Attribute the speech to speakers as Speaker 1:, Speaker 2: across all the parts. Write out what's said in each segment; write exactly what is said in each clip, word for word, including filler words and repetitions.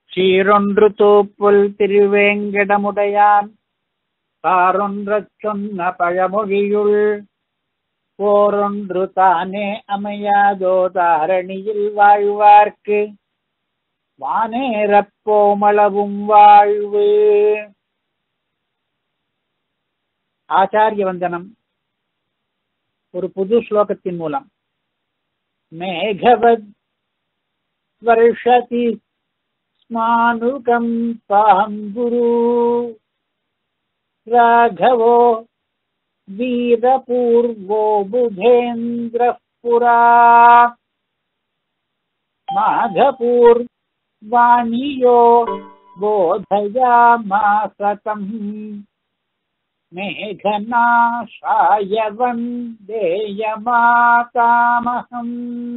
Speaker 1: சீரொன்று தூப்புல் திருவேங்கடமுடையான் பாரொன்றச் சொன்ன பழமொழியுள் போரொன்று தானே அமையாதோ தாரணியில் வாழ்வார்க்கு வானேறப் போமளவும் வாழ்வு. ஆச்சாரிய வந்தனம் ஒரு புது ஸ்லோகத்தின் மூலம். மேகவத் வருஷதி ஸ்மானுகம் பாங்குரு ராഘவோ வீரபூர்வோ புதேந்திர புரா மாகபூர் வாணியோ போதயாமாசதம் மேகநாசாய வந்தேயமாதாமஹம்.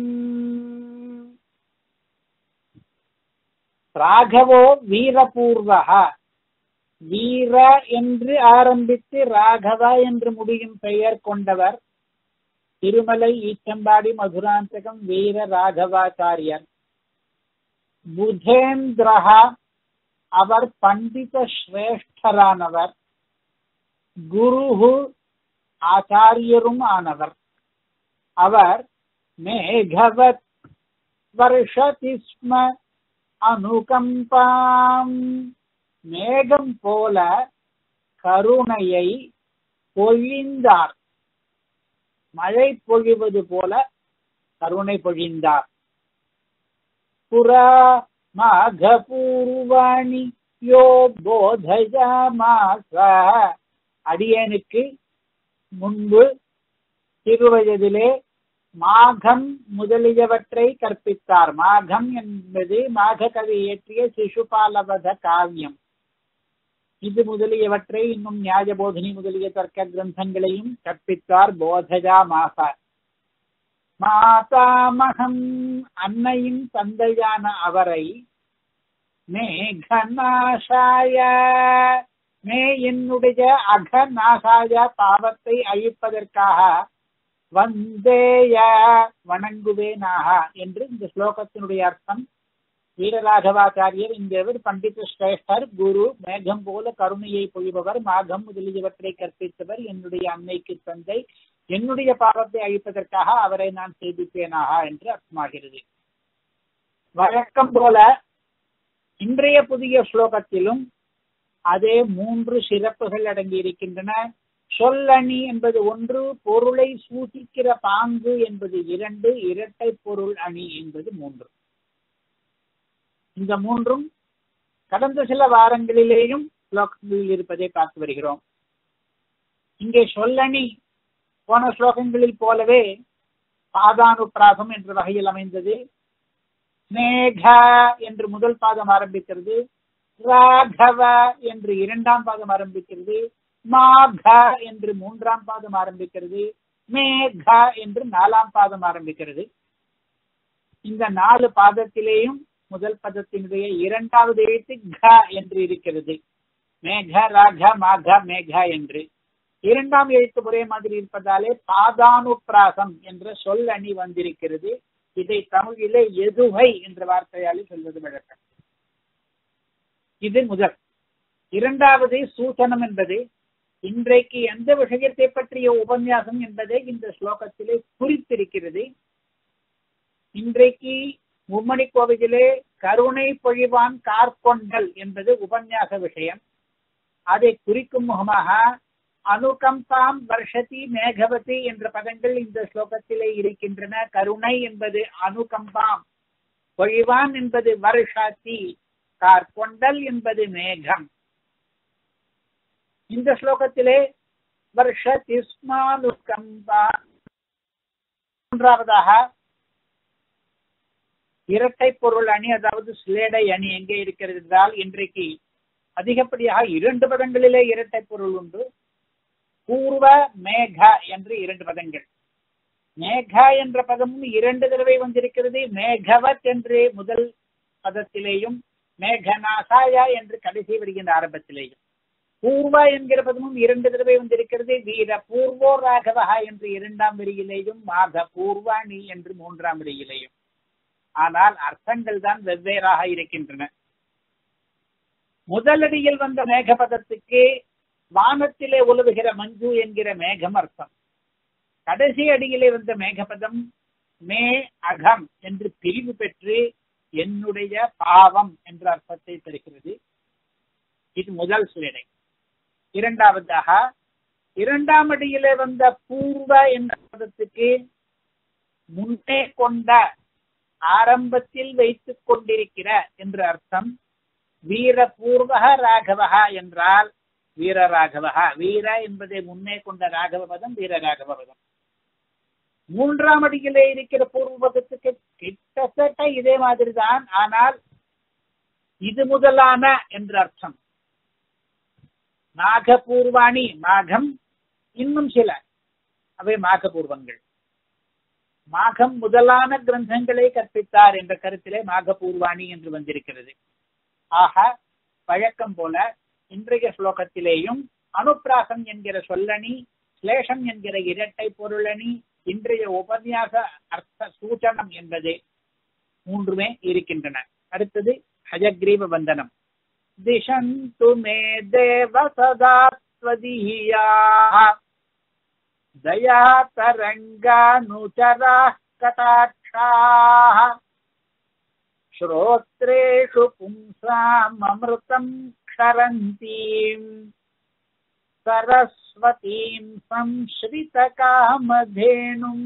Speaker 1: ராகவோ வீரபூர்வஹ, வீர என்று ஆரம்பித்து ராகவ என்று முடியும் பெயர் கொண்டவர் திருமலை ஈச்சம்பாடி மதுராந்தகம் வீர ராகவாச்சாரியர். புதேந்திரஹ, அவர் பண்டித சிரேஷ்டரானவர். குருஹு, ஆச்சாரியரும் ஆனவர். அவர் மேகவத் வருஷதி ஸ்ம அனுகம்பாம், மேகம் போல கருணையை பொழிந்தார். மழை பொழிவது போல கருணை பொழிந்தார். புரா மாகபூர்வாணி யோ போதயாமாஸ, அடியனுக்கு முன்பு சிறுவயதிலே மாகம் முதலியவற்றை கற்பித்தார். மாகம் என்பது மாக கவி இயற்றிய சிசுபாலவத காவியம். இது முதலியவற்றை இன்னும் நியாயபோதினி முதலிய தர்க்க கிரந்தங்களையும் கற்பித்தார். போதஜா மாசா, மாதாமகம் அன்னையின் தந்தையான அவரை மேகநாசாய, மே என்னுடைய அகநாசாய பாவத்தை அழிப்பதற்காக வந்தேய வணங்குவேனாக என்று இந்த ஸ்லோகத்தினுடைய அர்த்தம். வீரராகவாச்சாரியர் இந்தவர் பண்டித சிரேஷ்டர், குரு, மேகம் போல கருணையை பொழிபவர், மாகம் முதலியவற்றை கற்பித்தவர், என்னுடைய அன்னைக்கு தந்தை, என்னுடைய பாவத்தை அழிப்பதற்காக அவரை நான் சேவிப்பேனாக என்று அர்த்தமாகிறது. வழக்கம் போல இன்றைய புதிய ஸ்லோகத்திலும் அதே மூன்று சிறப்புகள் அடங்கி இருக்கின்றன. சொல்லணி என்பது ஒன்று, பொருளை சூசிக்கிற பாங்கு என்பது இரண்டு, இரட்டை பொருள் அணி என்பது மூன்று. இந்த மூன்றும் கடந்த சில வாரங்களிலேயும் ஸ்லோகங்களில் இருப்பதை பார்த்து வருகிறோம். இங்கே சொல்லணி போன ஸ்லோகங்களில் போலவே பாதானுப்பிராசம் என்ற வகையில் அமைந்தது. மேக என்று முதல் பாதம் ஆரம்பிக்கிறது, ராகவ என்று இரண்டாம் பாதம் ஆரம்பிக்கிறது, மாக என்று மூன்றாம் பாதம் ஆரம்பிக்கிறது, மேக என்று நாலாம் பாதம் ஆரம்பிக்கிறது. இந்த நாலு பாதத்திலேயும் முதல் பதத்தினுடைய இரண்டாவது எழுத்து க என்று இருக்கிறது. மேக ராக மாக மேக என்று இரண்டாம் எழுத்து ஒரே மாதிரி இருப்பதாலே பாதானுப்பிராசம் என்ற சொல் அணி வந்திருக்கிறது. இதை தமிழிலே எதுகை என்ற வார்த்தையாலே சொல்வது வழக்கம். இது முதல். இரண்டாவது சூசனம் என்பது இன்றைக்கு எந்த விஷயத்தை பற்றிய உபன்யாசம் என்பதை இந்த ஸ்லோகத்திலே குறித்திருக்கிறது. இன்றைக்கு மும்மணி கோவிலே கருணை பொழிவான் கார்கொண்டல் என்பது உபன்யாச விஷயம். அதை குறிக்கும் முகமாக அனுகம்பாம் வருஷதி மேகவதி என்ற பதங்கள் இந்த ஸ்லோகத்திலே இருக்கின்றன. கருணை என்பது அனுகம்பாம், பொழிவான் என்பது வருஷாதி, கார்கொண்டல் என்பது மேகம். இந்த ஸ்லோகத்திலே வருஷதி ஸ்மானுகம்பா. மூன்றாவதாக இரட்டை பொருள் அணி, அதாவது ஸ்லேடை அணி எங்கே இருக்கிறது என்றால், இன்றைக்கு அதிகப்படியாக இரண்டு பதங்களிலே இரட்டை பொருள் உண்டு. பூர்வ மேக என்று இரண்டு பதங்கள். மேக என்ற பதமும் இரண்டு தடவை வந்திருக்கிறது. மேகவத் என்று முதல் பதத்திலேயும் மேகநாசாயா என்று கடைசி வருகின்ற ஆரம்பத்திலேயும். பூர்வ என்கிற பதமும் இரண்டு தடவை வந்திருக்கிறது. வீர பூர்வோ ராகவா என்று இரண்டாம் வரியிலேயும் மாக பூர்வாணி என்று மூன்றாம் வரியிலேயும். ஆனால் அர்த்தங்கள் தான் வெவ்வேறாக இருக்கின்றன. முதலடியில் வந்த மேகபதத்துக்கு வானத்திலே உலவுகிற மஞ்சு என்கிற மேகம் அர்த்தம். கடைசி அடியிலே வந்த மேகபதம் மே அகம் என்று பிரிவு பெற்று என்னுடைய பாவம் என்ற அர்த்தத்தை தருகிறது. இது முதல் சுயடை. இரண்டாவதாக இரண்டாம் அடியிலே வந்த பூர்வ என்ற பதத்துக்கு முன்னே கொண்ட ஆரம்பத்தில் வைத்துக் கொண்டிருக்கிற என்ற அர்த்தம். வீரபூர்வக ராகவக என்றால் வீரராகவக. வீர என்பதை முன்னே கொண்ட ராகவ பதம் வீரராகவ பதம். மூன்றாம் அடியிலே இருக்கிற பூர்வ பதத்துக்கு கிட்டத்தட்ட இதே மாதிரி தான், ஆனால் இது முதலான என்ற அர்த்தம். நாகபூர்வாணி மாகம், இன்னும் சில அவை மாகபூர்வங்கள். மாகம் முதலான கிரந்தங்களை கற்பித்தார் என்ற கருத்திலே மாகபூர்வாணி என்று வந்திருக்கிறது. ஆக வழக்கம் போல இன்றைய ஸ்லோகத்திலேயும் அனுப்பிராசம் என்கிற சொல்லணி, ஸ்லேஷம் என்கிற இரட்டை பொருளணி, இன்றைய உபன்யாச அர்த்த சூச்சனம் என்பது மூன்றுமே இருக்கின்றன. அடுத்தது ஹயக்ரீவ வந்தனம். திஷந்து மே தேவ சதா ஸ்வதீயாः தயா தரங்கானுச்சராः கடாட்சாः ஸ்ரோத்ரேஷு பும்சாம் அமிர்தம் க்ஷரந்தீம் சரஸ்வதீம் சம்ஸ்ரித காமதேனும்.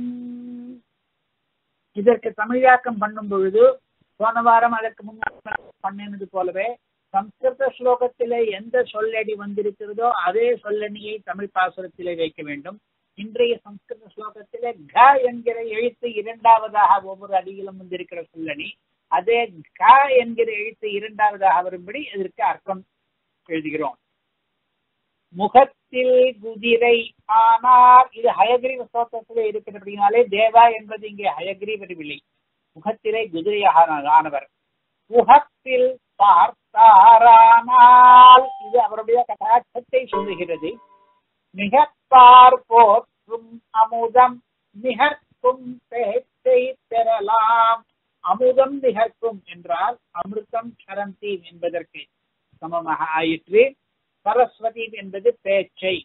Speaker 1: இதற்கு தமிழாக்கம் பண்ணும் பொழுது போன வாரம் அதற்கு முன்னாடி பண்ணினது போலவே சம்ஸ்கிருத ஸ்லோகத்திலே எந்த சொல்லடி வந்திருக்கிறதோ அதே சொல்லணியை தமிழ் பாசுரத்திலே வைக்க வேண்டும். இன்றைய சம்ஸ்கிருத ஸ்லோகத்திலே க என்கிற எழுத்து இரண்டாவதாக ஒவ்வொரு அடியிலும் வந்திருக்கிற சொல்லணி, அதே க என்கிற எழுத்து இரண்டாவதாக வரும்படி இதற்கு அர்த்தம் எழுதுகிறோம். முகத்தில் குதிரை ஆனார். இது ஹயக்ரீவ ஸ்தோத்திரத்திலே இருக்கிறபடினாலே தேவா என்பது இங்கே ஹயக்ரீவர் விழி. முகத்திலே குதிரையாக ஆனவர். முகத்தில் பார்த்தாரானால் இது அவருடைய கடாட்சத்தை சொல்லுகிறது. மிக பார்ப்போற்றும் அமுதம் நிகர்க்கும் பேச்சை பெறலாம். அமுதம் நிகர்க்கும் என்றால் அமிர்தம் க்ஷரந்தி என்பதற்கு சமமாக ஆயிற்று. சரஸ்வதி என்பது பேச்சை.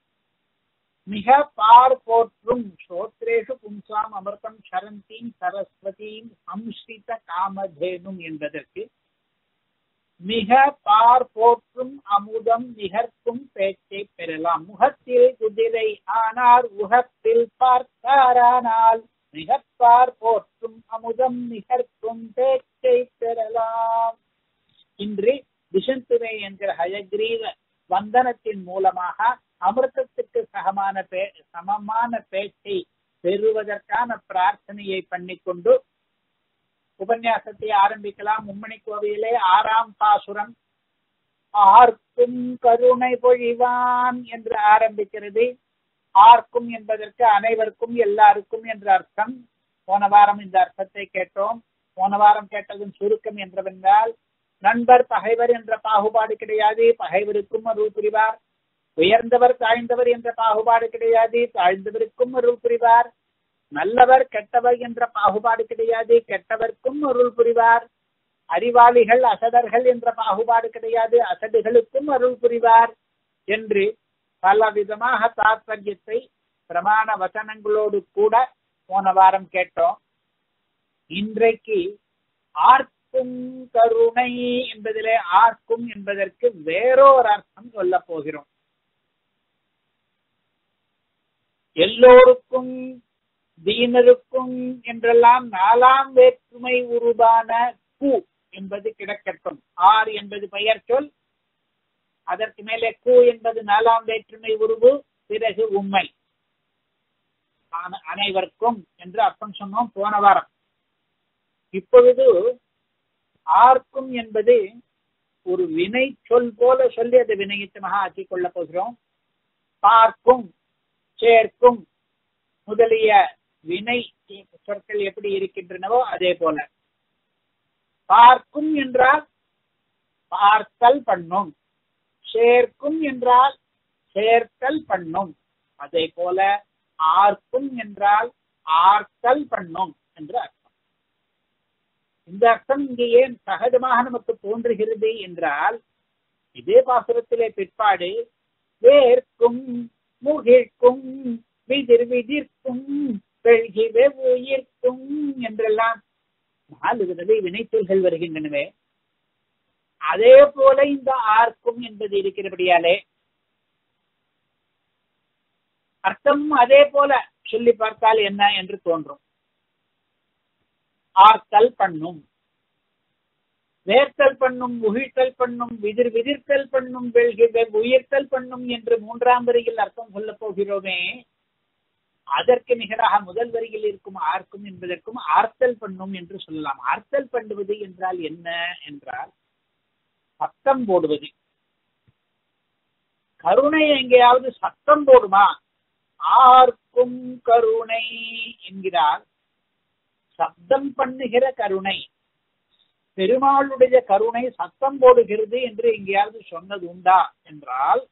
Speaker 1: மிக பார்ப்போற்றும் ஸ்ரோத்ரேஷு பும்சாம் அமிர்தம் க்ஷரந்தீம் சரஸ்வதீம் சம்ஸ்ரித காமதேனும் என்பதற்கு மிக பார்ப்போற்றும் அமுதம் நிகர்க்கும் பேச்சை பெறலாம். முகத்தில் குதிரை ஆனால் உகத்தில் பார்த்தாரானால் மிக பார்ப்போற்றும் அமுதம் நிகர்க்கும் பேச்சை பெறலாம். இன்று திஷந்துமே என்கிற ஹயக்ரீவ வந்தனத்தின் மூலமாக அமிர்தத்துக்கு சமமான பே சமமான பேச்சை பெறுவதற்கான பிரார்த்தனையை பண்ணிக்கொண்டு உபன்யாசத்தை ஆரம்பிக்கலாம். மும்மணி கோவிலே ஆறாம் பாசுரம் ஆர்க்கும் கருணை பொழிவான் என்று ஆரம்பிக்கிறது. ஆர்க்கும் என்பதற்கு அனைவருக்கும் எல்லாருக்கும் என்ற அர்த்தம். போன வாரம் இந்த அர்த்தத்தை கேட்டோம். போன வாரம் கேட்டதும் சுருக்கம் என்றவென்றால் நண்பர் பகைவர் என்ற பாகுபாடு கிடையாது, பகைவருக்கும் அருள் புரிவார். உயர்ந்தவர் தாழ்ந்தவர் என்ற பாகுபாடு கிடையாது, தாழ்ந்தவருக்கும் அருள் புரிவார். நல்லவர் கெட்டவர் என்ற பாகுபாடு கிடையாது, கெட்டவர்க்கும் அருள் புரிவார். அறிவாளிகள் அசடர்கள் என்ற பாகுபாடு கிடையாது, அசடுகளுக்கும் அருள் புரிவார் என்று பல விதமாக தாத்பரியத்தை பிரமாண வசனங்களோடு கூட போன வாரம் கேட்டோம். இன்றைக்கு ஆர்க்கும் கருணை என்பதிலே ஆர்க்கும் என்பதற்கு வேறொரு அர்த்தம் சொல்ல போகிறோம். எல்லோருக்கும் தீனருக்கும் என்றெல்லாம் நாலாம் வேற்றுமை உருவான கு என்பது கிடக்கட்டும். ஆர் என்பது பெயர் சொல், அதற்கு மேலே கு என்பது நாலாம் வேற்றுமை உருவு, பிறகு உண்மை. அனைவருக்கும் என்று அர்த்தம் சொன்னோம் போன வாரம். இப்பொழுது ஆர்க்கும் என்பது ஒரு வினை சொல் போல சொல்லி அதை வினையிட்டமாக ஆக்கிக் கொள்ள போகிறோம். பார்க்கும், சேர்க்கும் முதலிய வினை சொற்கள் எப்படி இருக்கின்றனவோ அதே போல பார்க்கும் என்றால் பார்த்தல் பண்ணும், சேர்க்கும் என்றால் சேர்த்தல் பண்ணும், அதே போல ஆர்க்கும் என்றால் ஆர்த்தல் பண்ணும் என்று அர்த்தம். இந்த அர்த்தம் இங்கே ஏன் சகஜமாக நமக்கு தோன்றுகிறது என்றால், இதே பாசுரத்திலே பிற்பாடு வேர்க்கும் முகிழ்க்கும் விதிர் விதிர்க்கும் வெள்கி வெவ்வுயிர்க்கும் என்றெல்லாம் நாலு விதவை வினைச்சொல்கள் வருகின்றனவே. அதே போல இந்த ஆர்க்கும் என்பது இருக்கிறபடியாலே அர்த்தம் அதே போல சொல்லி பார்த்தால் என்ன என்று தோன்றும். ஆர்த்தல் பண்ணும், வேர்த்தல் பண்ணும், முகிழ்த்தல் பண்ணும், விதிர் விதிர்த்தல் பண்ணும், வெள்கி உயிர்த்தல் பண்ணும் என்று மூன்றாம் வரியில் அர்த்தம் சொல்ல போகிறோமே, அதற்கு நிகராக முதல் வரியில் இருக்கும் ஆர்க்கும் என்பதற்கும் ஆர்த்தல் பண்ணும் என்று சொல்லலாம். ஆர்த்தல் பண்ணுவது என்றால் என்ன என்றால் சத்தம் போடுவது. கருணை எங்கேயாவது சத்தம் போடுமா? ஆர்க்கும் கருணை என்கிறார். சப்தம் பண்ணுகிற கருணை, பெருமாளுடைய கருணை சத்தம் போடுகிறது என்று எங்கேயாவது சொன்னது உண்டா என்றால்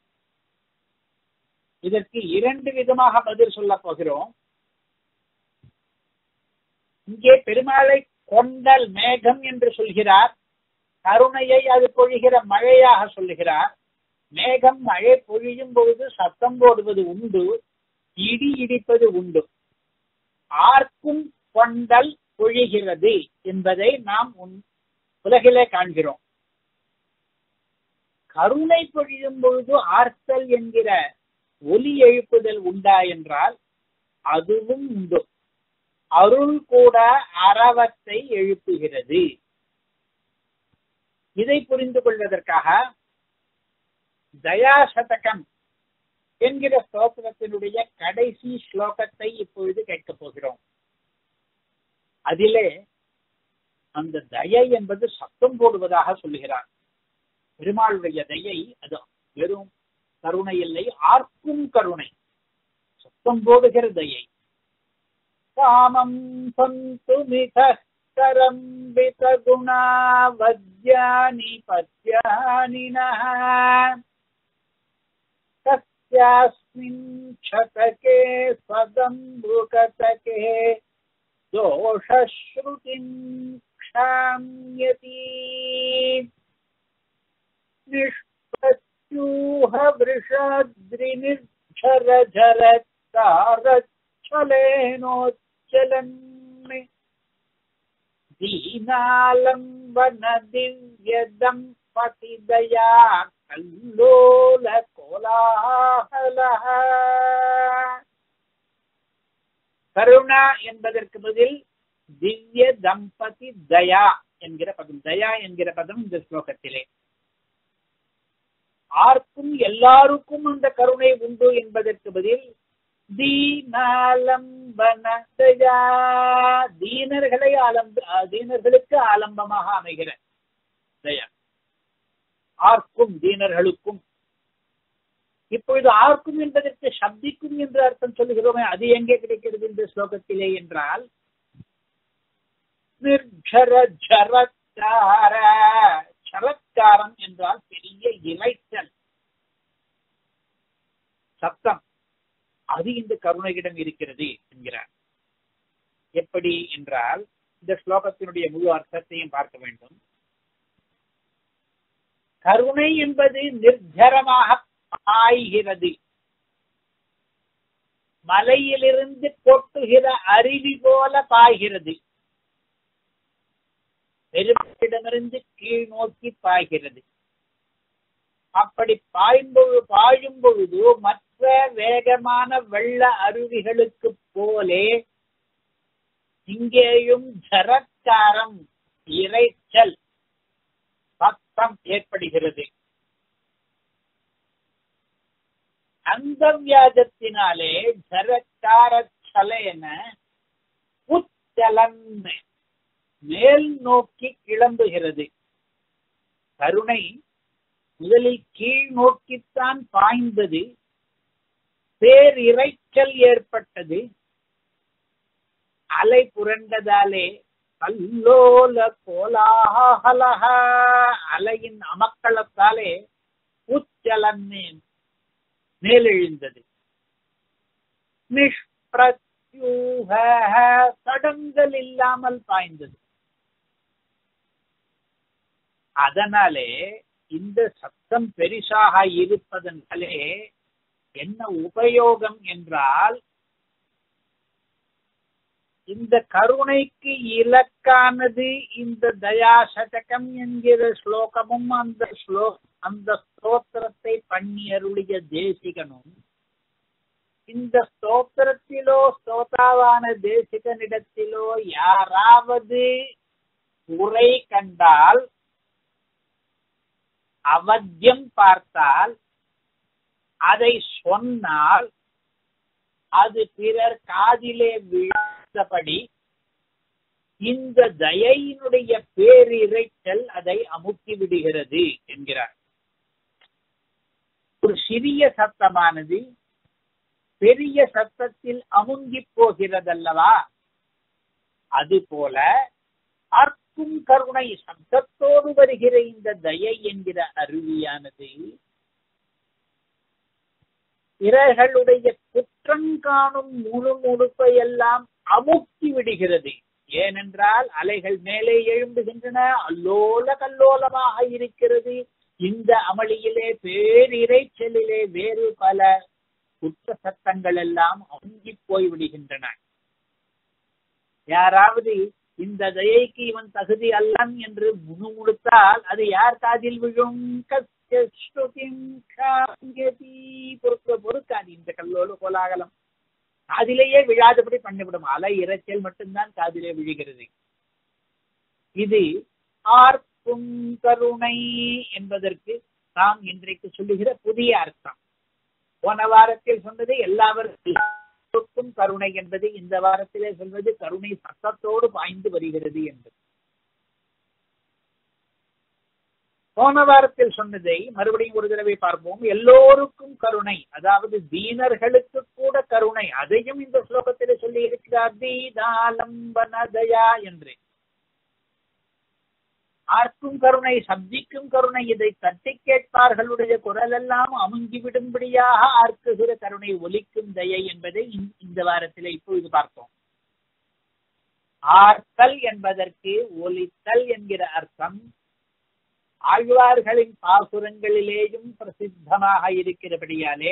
Speaker 1: இதற்கு இரண்டு விதமாக பதில் சொல்ல போகிறோம். இங்கே பெருமாளை கொண்டல் மேகம் என்று சொல்கிறார், கருணையை அது பொழிகிற மழையாக சொல்லுகிறார். மேகம் மழை பொழியும் பொழுது சத்தம் போடுவது உண்டு, இடி இடிப்பது உண்டு. ஆர்க்கும் கொண்டல் பொழிகிறது என்பதை நாம் உலகிலே காண்கிறோம். கருணை பொழியும் பொழுது ஆர்த்தல் என்கிற ஒலி எழுப்புதல் உண்டா என்றால் அதுவும் உண்டு. அருள் கூட அரவத்தை எழுப்புகிறது. இதை புரிந்து கொள்வதற்காக தயாசதகம் என்கிற ஸ்லோகத்தினுடைய கடைசி ஸ்லோகத்தை இப்பொழுது கேட்கப் போகிறோம். அதிலே அந்த தயை என்பது சத்தம் போடுவதாக சொல்லுகிறார். பெருமாளுடைய தயை அது வெறும் கருணை இல்லை, ஆர்க்கும் கருணை, சத்தம் போடுகிற தயை. காமம் சந்து மிதரம் விதகுணா வத்யானி பத்யானினஹ தஸ்யாஸ்மின் சதகே சதம்புகதகே தோஷஸ்ருதிம் க்ஷாம்யதி நிஷ்பத்யூஹ விருஷத்ரிநிர்ஜரஜரத்தாரச்சலேனோச்சலன் தீனாலம்பன திவ்யதம்பதிதயா கல்லோல கோலாஹலஹ. கருணா என்பதற்கு பதில் திவ்ய தம்பதி தயா என்கிற பதம். தயா என்கிற பதம் இந்த ஸ்லோகத்திலே. ஆர்க்கும் எல்லாருக்கும் அந்த கருணை உண்டு என்பதற்கு பதில் தீனாலம்பன தயா, தீனர்களை ஆலம்ப தீனர்களுக்கு ஆலம்பமாக அமைகிற தயா. ஆர்க்கும் தீனர்களுக்கும். இப்பொழுது ஆர்க்கும் என்பதற்கு சப்திக்கும் என்று அர்த்தம் சொல்லுகிறோமே, அது எங்கே கிடைக்கிறது இந்த ஸ்லோகத்திலே என்றால் நிர்ஜர ஜரத்தார. சரத்காரம் என்றால் பெரிய இலைச்சல் சத்தம், அது இந்த கருணையிடம் இருக்கிறது என்கிறார். எப்படி என்றால் இந்த ஸ்லோகத்தினுடைய முழு அர்த்தத்தையும் பார்க்க வேண்டும். கருணை என்பது நிர்ஜரமாக பாய்கிறது, மலையிலிருந்து கொட்டுகிற அருவி போல பாய்கிறது, பெருமிடமிருந்து கீழ் நோக்கி பாய்கிறது. அப்படி பாய்ம்பொழு பாயும் பொழுது மற்ற வேகமான வெள்ள அருவிகளுக்கு போலே இங்கேயும் ஜரக்காரம் இரைச்சல் சத்தம் ஏற்படுகிறது. அந்த வியாஜத்தினாலே ஜரக்கார சலேன உச்சலன் மேல் நோக்கி கிளம்புகிறது. கருணை முதலில் கீழ் நோக்கித்தான் பாய்ந்தது, பேர் இரைச்சல் ஏற்பட்டது, அலை புரண்டதாலே கல்லோல கோலாஹலஹ, அலையின் அமக்களத்தாலே உச்சலன் மேலெழுந்தது. நிஷ்பிரத்யூஹ, தடங்கல் இல்லாமல் பாய்ந்தது. அதனாலே இந்த சத்தம் பெரிசாக இருப்பதனாலே என்ன உபயோகம் என்றால், இந்த கருணைக்கு இலக்கானது இந்த தயாசதகம் என்கிற ஸ்லோகமும் அந்த ஸ்லோ அந்த ஸ்தோத்திரத்தை பண்ணி அருளிய தேசிகனும், இந்த ஸ்தோத்திரத்திலோ ஸ்தோதாவான தேசிகனிடத்திலோ யாராவது குறை கண்டால், அவத்தியம் பார்த்தால், அதை சொன்னால் அது பிறர் காதிலே விழுந்தபடி இந்த தயையினுடைய பேரிரைச்சல் அதை அமுக்கி விடுகிறது என்கிறார். ஒரு சிறிய சத்தமானது பெரிய சத்தத்தில் அமுங்கி போகிறதல்லவா, அதுபோல அர்க்கும் கருணை சப்தத்தோடு வருகிற இந்த தயை என்கிற அருவியானது பிறர்களுடைய குற்றம் காணும் முழு முழுப்பை எல்லாம் அமுக்கி விடுகிறது. ஏனென்றால் அலைகள் மேலே எழும்புகின்றன, அல்லோல கல்லோலமாக இருக்கிறது. இந்த அமளியிலே பேரிரைச்சலிலே வேறு பல குற்ற சத்தங்கள் எல்லாம் அமுங்கி போய் விடுகின்றன. யாராவது இந்த தயைக்கு இவன் தகுதி அல்லன் என்று முணுமுணுத்தால் அது யார் காதில் விழும்? பொறுக்க பொறுக்காது. இந்த கல்லோல கோலாகலம் காதிலேயே விழாதபடி பண்ணிவிடும். அலை இரைச்சல் மட்டும்தான் காதிலே விழுகிறது. இது ஆர்க்கும் கருணை என்பதற்கு நாம் இன்றைக்கு சொல்லுகிற புதிய அர்த்தம். போன வாரத்தில் சொன்னது எல்லாவருக்கும் கருணை என்பது, இந்த வாரத்திலே சொல்வது கருணை சத்தத்தோடு பாய்ந்து வருகிறது என்பது. போன வாரத்தில் சொன்னதை மறுபடியும் ஒரு தடவை பார்ப்போம். எல்லோருக்கும் கருணை, அதாவது தீனர்களுக்கு கூட கருணை, அதையும் இந்த ஸ்லோகத்திலே சொல்லி இருக்கிறார். தீதாலம்பனதயா என்று. ஆர்க்கும் கருணை, சப்திக்கும் கருணை, இதை தட்டி கேட்பார்களுடைய குரல் எல்லாம் அமுங்கி விடும்படியாக ஆர்க்குகிற கருணை, ஒலிக்கும் தயை என்பதை இந்த வாரத்திலே இப்பொழுது பார்த்தோம். ஆர்த்தல் என்பதற்கு ஒலித்தல் என்கிற அர்த்தம் ஆழ்வார்களின் பாசுரங்களிலேயும் பிரசித்தமாக இருக்கிறபடியாலே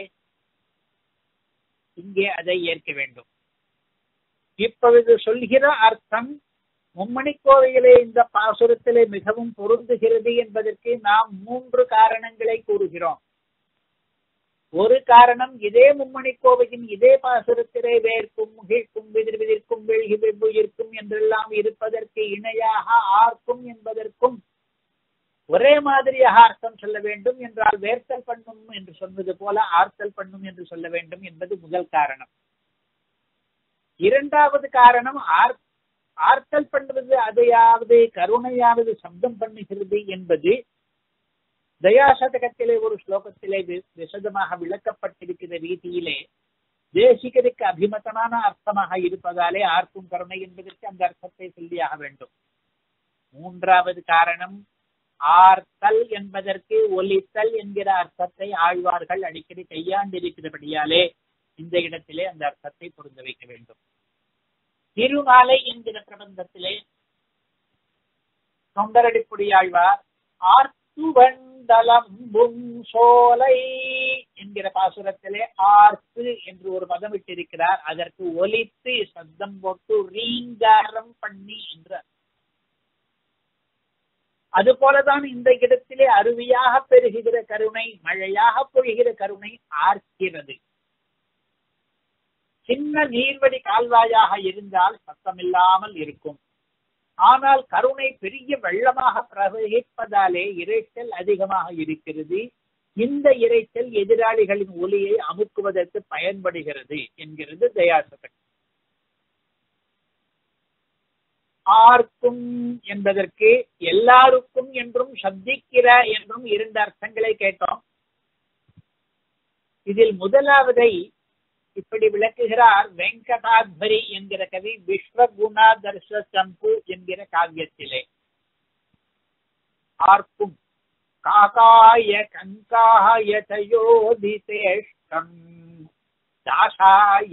Speaker 1: இங்கே அதை ஏற்க வேண்டும். இப்பொழுது சொல்கிற அர்த்தம் மும்மணி கோவையிலே இந்த பாசுரத்திலே மிகவும் பொருந்துகிறது என்பதற்கு நாம் மூன்று காரணங்களை கூறுகிறோம். ஒரு காரணம், இதே மும்மணி கோவையின் இதே பாசுரத்திலே வேர்க்கும் முகிழ்க்கும் விதிர் விதிர்க்கும் வெள்கி வெவ்வுயிர்க்கும் என்றெல்லாம் இருப்பதற்கு இணையாக ஆர்க்கும் என்பதற்கும் ஒரே மாதிரியாக அர்த்தம் சொல்ல வேண்டும் என்றால் வேர்த்தல் பண்ணும் என்று சொன்னது போல ஆர்த்தல் பண்ணும் என்று சொல்ல வேண்டும் என்பது முதல் காரணம். இரண்டாவது காரணம், ஆர் ஆர்த்தல் பண்ணுவது அதையாவது கருணையாவது சப்தம் பண்ணுகிறது என்பது தயாசதகத்திலே ஒரு ஸ்லோகத்திலே விசதமாக விளக்கப்பட்டிருக்கிற ரீதியிலே தேசிகருக்கு அபிமதமான அர்த்தமாக இருப்பதாலே ஆர்க்கும் கருணை என்பதற்கு அந்த அர்த்தத்தை சொல்லியாக வேண்டும். மூன்றாவது காரணம், ஆர்த்தல் என்பதற்கு ஒலித்தல் என்கிற அர்த்தத்தை ஆழ்வார்கள் அடிக்கடி கையாண்டிருக்கிறபடியாலே இந்த இடத்திலே அந்த அர்த்தத்தை பொருந்த வைக்க வேண்டும். திருமாலை என்கிற பிரபந்தத்திலே தொண்டரடிப்புடி ஆழ்வார் ஆர்த்துவண்டலம்பும் சோலை என்கிற பாசுரத்திலே ஆர்த்து என்று ஒரு பதம் விட்டிருக்கிறார். அதற்கு ஒலித்து சப்தம் போட்டு ரீங்காரம் பண்ணி என்ற. அது போலதான் இந்த இடத்திலே அருவியாக பெருகுகிற கருணை, மழையாக பொழிகிற கருணை ஆர்க்கிறது. சின்ன நீர்வடி கால்வாயாக இருந்தால் சத்தமில்லாமல் இருக்கும். ஆனால் கருணை பெரிய வெள்ளமாக பிரவகிப்பதாலே இரைச்சல் அதிகமாக இருக்கிறது. இந்த இரைச்சல் எதிராளிகளின் ஒலியை அமுக்குவதற்கு பயன்படுகிறது என்கிறது தயாசதகம். ஆர்க்கும் என்பதற்கு எல்லாருக்கும் என்றும் சப்திக்கிற என்றும் இரண்டு அர்த்தங்களை கேட்டோம். இதில் முதலாவதை இப்படி விளக்குகிறார் வெங்கடாத்வரி என்கிற கவி விஸ்வகுணாதர்ஷ சம்பு என்கிற காவியத்திலே. ஆர்க்கும் காகாய கங்காய தயோதிதேஷ்டம் தாசாய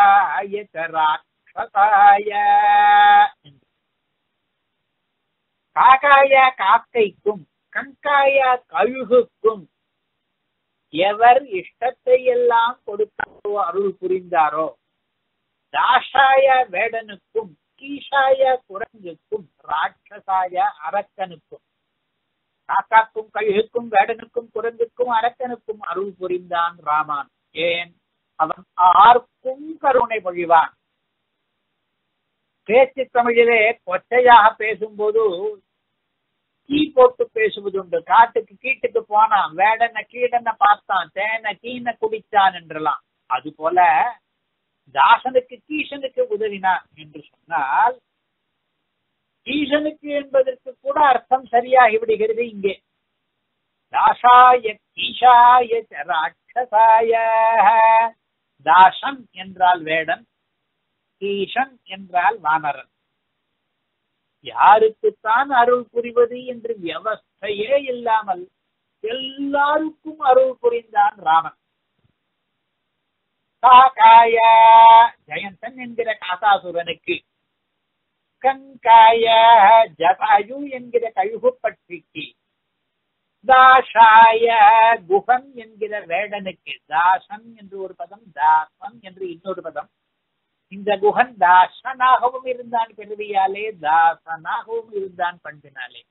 Speaker 1: கீஷாய ராட்சசாய. காக்காய காக்கைக்கும் கங்காய கழுகுக்கும் எவர் இஷ்டத்தை எல்லாம் கொடுத்தாரோ அருள் புரிந்தாரோ, தாஷாய வேடனுக்கும் கீஷாய குரங்குக்கும் ராட்சசாய அரக்கனுக்கும், காக்காக்கும் கழுகுக்கும் வேடனுக்கும் குரங்குக்கும் அரக்கனுக்கும் அருள் புரிந்தான் ராமான். ஏன்? அவன் ஆர்க்கும் கருணை பொழிவான். பேச்சு தமிழிலே கொச்சையாக பேசும்போது கீ போட்டு பேசுவதுண்டு. காட்டுக்கு கீட்டுக்கு போனான், வேடனை கீடனை பார்த்தான், தேனை கீனை குடித்தான் என்றெல்லாம். அது போல தாசனுக்கு கீசனுக்கு உதவினான் என்று சொன்னால் கீசனுக்கு என்பதற்கு கூட அர்த்தம் சரியாகி விடுகிறது இங்கே. தாசாய கீஷாய ராட்சசாய. தாசன் என்றால் வேடன், கீஷன் என்றால் வானரன். யாருக்குத்தான் அருள் புரிவது என்று வியவஸ்தையே இல்லாமல் எல்லாருக்கும் அருள் புரிந்தான் ராமன். காக்காய ஜெயந்தன் என்கிற காசாசுரனுக்கு, கங்காய ஜடாயு என்கிற கழுகு பட்சிக்கு, தாஷாய குஹன் என்கிற வேடனுக்கு. தாசன் என்று ஒரு பதம், தாசன் என்று இன்னொரு பதம். இந்த குஹன் தாசனாகவும் இருந்தான் பிறவியாலே, தாசனாகவும் இருந்தான் பண்பினாலே.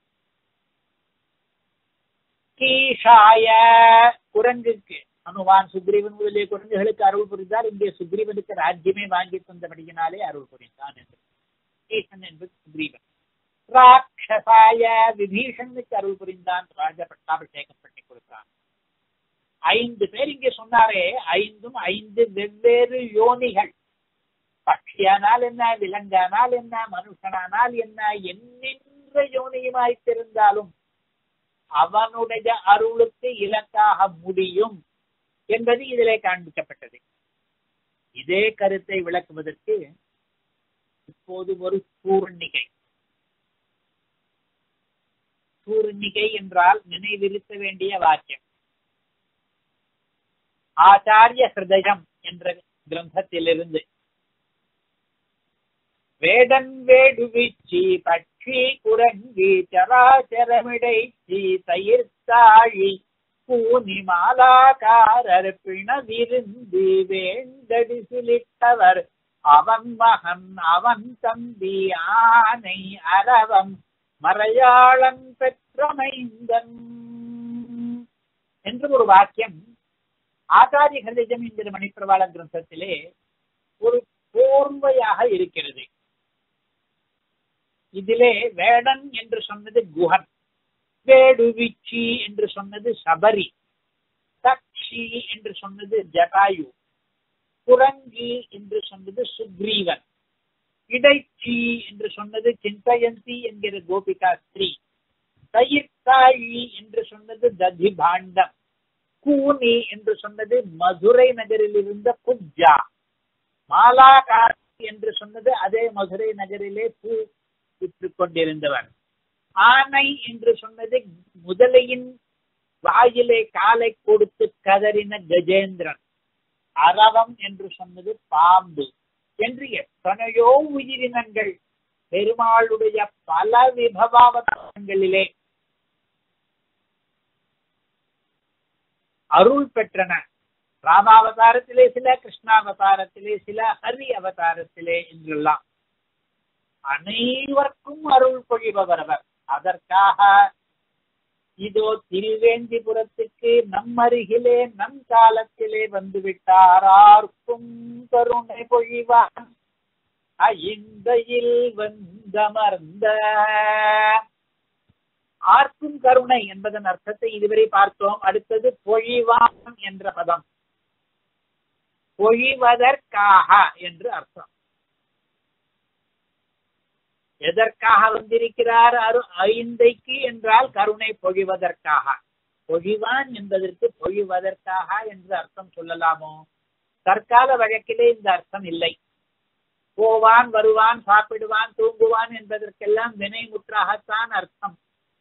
Speaker 1: கீஷாய குரங்குக்கு, ஹனுமான் சுக்ரீவன் முதலிய குரங்குகளுக்கு அருள் புரிந்தார். இங்கே சுக்ரீவனுக்கு ராஜ்யமே வாங்கி தந்தபடியினாலே அருள் புரிந்தான் என்று. கீஷன் என்பது சுக்ரீவன். ராட்சசாய விபீஷனுக்கு அருள் புரிந்தான், ராஜ பட்டாபிஷேகம் பண்ணி கொடுத்தான். ஐந்து பேர் இங்கே சொன்னாரே, ஐந்தும் ஐந்து வெவ்வேறு யோனிகள். பட்சியானால் என்ன, விலங்கானால் என்ன, மனுஷனானால் என்ன, என்கின்ற யோனியுமாய்த்திருந்தாலும் அவனுடைய அருளுக்கு இலக்காக முடியும் என்பது இதிலே காண்பிக்கப்பட்டது. இதே கருத்தை விளக்குவதற்கு இப்போது ஒரு பூர்ணிகை. பூர்ணிகை என்றால் நினைவிருத்த வேண்டிய வாக்கியம். ஆச்சாரிய ஹிருதயம் என்ற கிரந்தத்திலிருந்து வேடன் வேடுவிச்சி பட்சி குரங்கி சராச்சரமிடைச்சி தயிர்த்தாழி பூனி மாலாக்காரர் பிணவிருந்து வேண்டடி சிலிட்டவர் அவன் மகன் அவன் தம்பி ஆனை அரவம் மறையாளன் பெற்றமைந்தன் என்று ஒரு வாக்கியம் ஆச்சாரிய ஹிருதயம் என்கிற மணிப்பிரவாள கிரந்தத்திலே ஒரு போர்வையாக இருக்கிறது. இதிலே வேடன் என்று சொன்னது குஹன், வேடுவிச்சி என்று சொன்னது சபரி, தக்ஷி என்று சொன்னது ஜடாயு, குரங்கி என்று சொன்னது சுக்ரீவன், இடைச்சி என்று சொன்னது சிந்தயந்தி என்கிற கோபிகா ஸ்திரீ, தயிர்த்தாழி என்று சொன்னது ததிபாண்டம், கூனி என்று சொன்னது மதுரை நகரில் இருந்த குஜா, மாலாகார் என்று சொன்னது அதே மதுரை நகரிலே பூ விற்றுக் கொண்டிருந்தவர், ஆனை என்று சொன்னது முதலையின் வாயிலே காலை கொடுத்து கதறின கஜேந்திரன், அரவம் என்று சொன்னது பாம்பு என்று எத்தனையோ உயிரினங்கள் பெருமாளுடைய பல விபவாவதாரங்களிலே அருள் பெற்றன. ராமாவதாரத்திலே சில, கிருஷ்ணாவதாரத்திலே சில, ஹரி அவதாரத்திலே என்றெல்லாம் அனைவருக்கும் அருள் பொழிபவர் அவர். அதற்காக இதோ திருவேந்திபுரத்துக்கு நம் அருகிலே நம் காலத்திலே வந்துவிட்டார். ஆர்க்கும் கருணை பொழிவான் ஐந்தையில் வந்தமர்ந்த. ஆர்க்கும் கருணை என்பதன் அர்த்தத்தை இதுவரை பார்த்தோம். அடுத்தது பொழிவான் என்ற பதம், பொழிவதற்காக என்று அர்த்தம். எதற்காக வந்திருக்கிறார் அரு ஐந்தைக்கு என்றால் கருணை பொழிவதற்காக. பொழிவான் என்பதற்கு பொழிவதற்காக என்று அர்த்தம் சொல்லலாமோ? தற்கால வழக்கிலே இந்த அர்த்தம் இல்லை. போவான், வருவான், சாப்பிடுவான், தூங்குவான் என்பதற்கெல்லாம் வினைமுற்றாகத்தான் அர்த்தம்.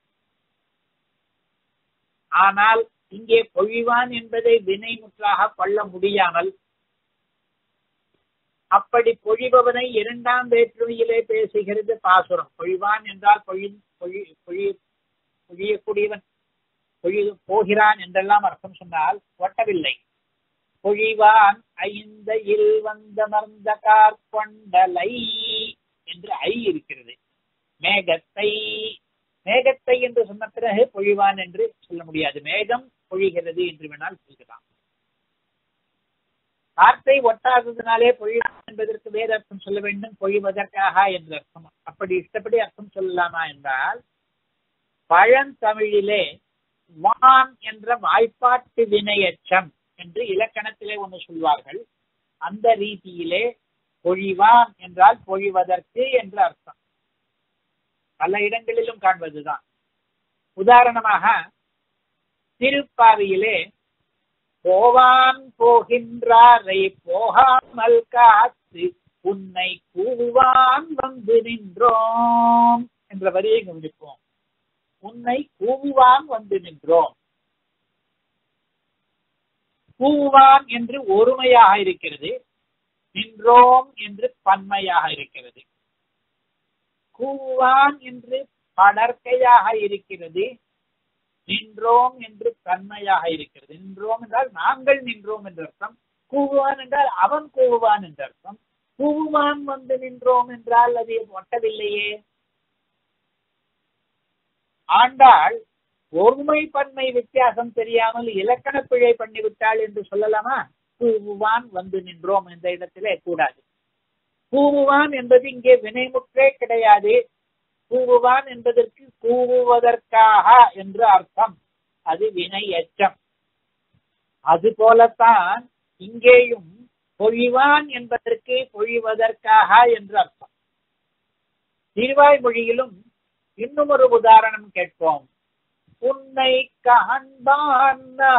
Speaker 1: ஆனால் இங்கே பொழிவான் என்பதை வினைமுற்றாக கொள்ள முடியாமல் அப்படி பொழிபவனை இரண்டாம் வேற்றுமையிலே பேசுகிறது பாசுரம். பொழிவான் என்றால் பொழி பொழி பொழி பொழியக்கூடியவன், பொழி போகிறான் என்றெல்லாம் அர்த்தம் சொன்னால் ஒட்டவில்லை. பொழிவான் ஐந்தையில் வந்தமர்ந்த கார்கொண்டலை என்று ஐ இருக்கிறது. மேகத்தை மேகத்தை என்று சொன்ன பிறகு பொழிவான் என்று சொல்ல முடியாது. மேகம் பொழிகிறது என்று வேணால் சொல்கிறான். காற்றை ஒட்டாததுனாலே பொழிவான் என்பதற்கு வேறு அர்த்தம் சொல்ல வேண்டும், பொழிவதற்காக என்ற அர்த்தம். அப்படி இஷ்டப்படி அர்த்தம் சொல்லலாமா என்றால், பழந்தமிழிலே வான் என்ற வாய்ப்பாட்டு வினையச்சம் என்று இலக்கணத்திலே ஒன்று சொல்வார்கள். அந்த ரீதியிலே பொழிவான் என்றால் பொழிவதற்கு என்று அர்த்தம். பல இடங்களிலும் காண்பதுதான். உதாரணமாக திருப்பாவியிலே போவான் போகின்றாரை போகாமல் காத்து உன்னை கூவான் வந்து நின்றோம் என்ற வரியை கவனிப்போம். உன்னை கூவான் வந்து நின்றோம். கூவான் என்று ஒருமையாக இருக்கிறது, நின்றோம் என்று பன்மையாக இருக்கிறது. கூவான் என்று படற்கையாக இருக்கிறது, நின்றோம் என்று தன்மையாக இருக்கிறது. நின்றோம் என்றால் நாங்கள் நின்றோம் என்ற அர்த்தம். கூவுவான் என்றால் அவன் கூவுவான் என்ற அர்த்தம். கூவுவான் வந்து நின்றோம் என்றால் அது ஒட்டவில்லையே. ஆண்டாள் ஒருமை பன்மை வித்தியாசம் தெரியாமல் இலக்கண பிழை பண்ணிவிட்டாள் என்று சொல்லலாமா? கூவுவான் வந்து நின்றோம் என்ற இடத்திலே கூடாது. கூவுவான் என்பது இங்கே வினைமுற்றே கிடையாது. கூவுவான் என்பதற்கு கூவுவதற்காக என்று அர்த்தம். அது வினை எச்சம். அது போலத்தான் இங்கேயும் பொழிவான் என்பதற்கு பொழிவதற்காக என்று அர்த்தம். திருவாய்மொழியிலும் இன்னும் ஒரு உதாரணம் கேட்போம். உன்னை காண்பான்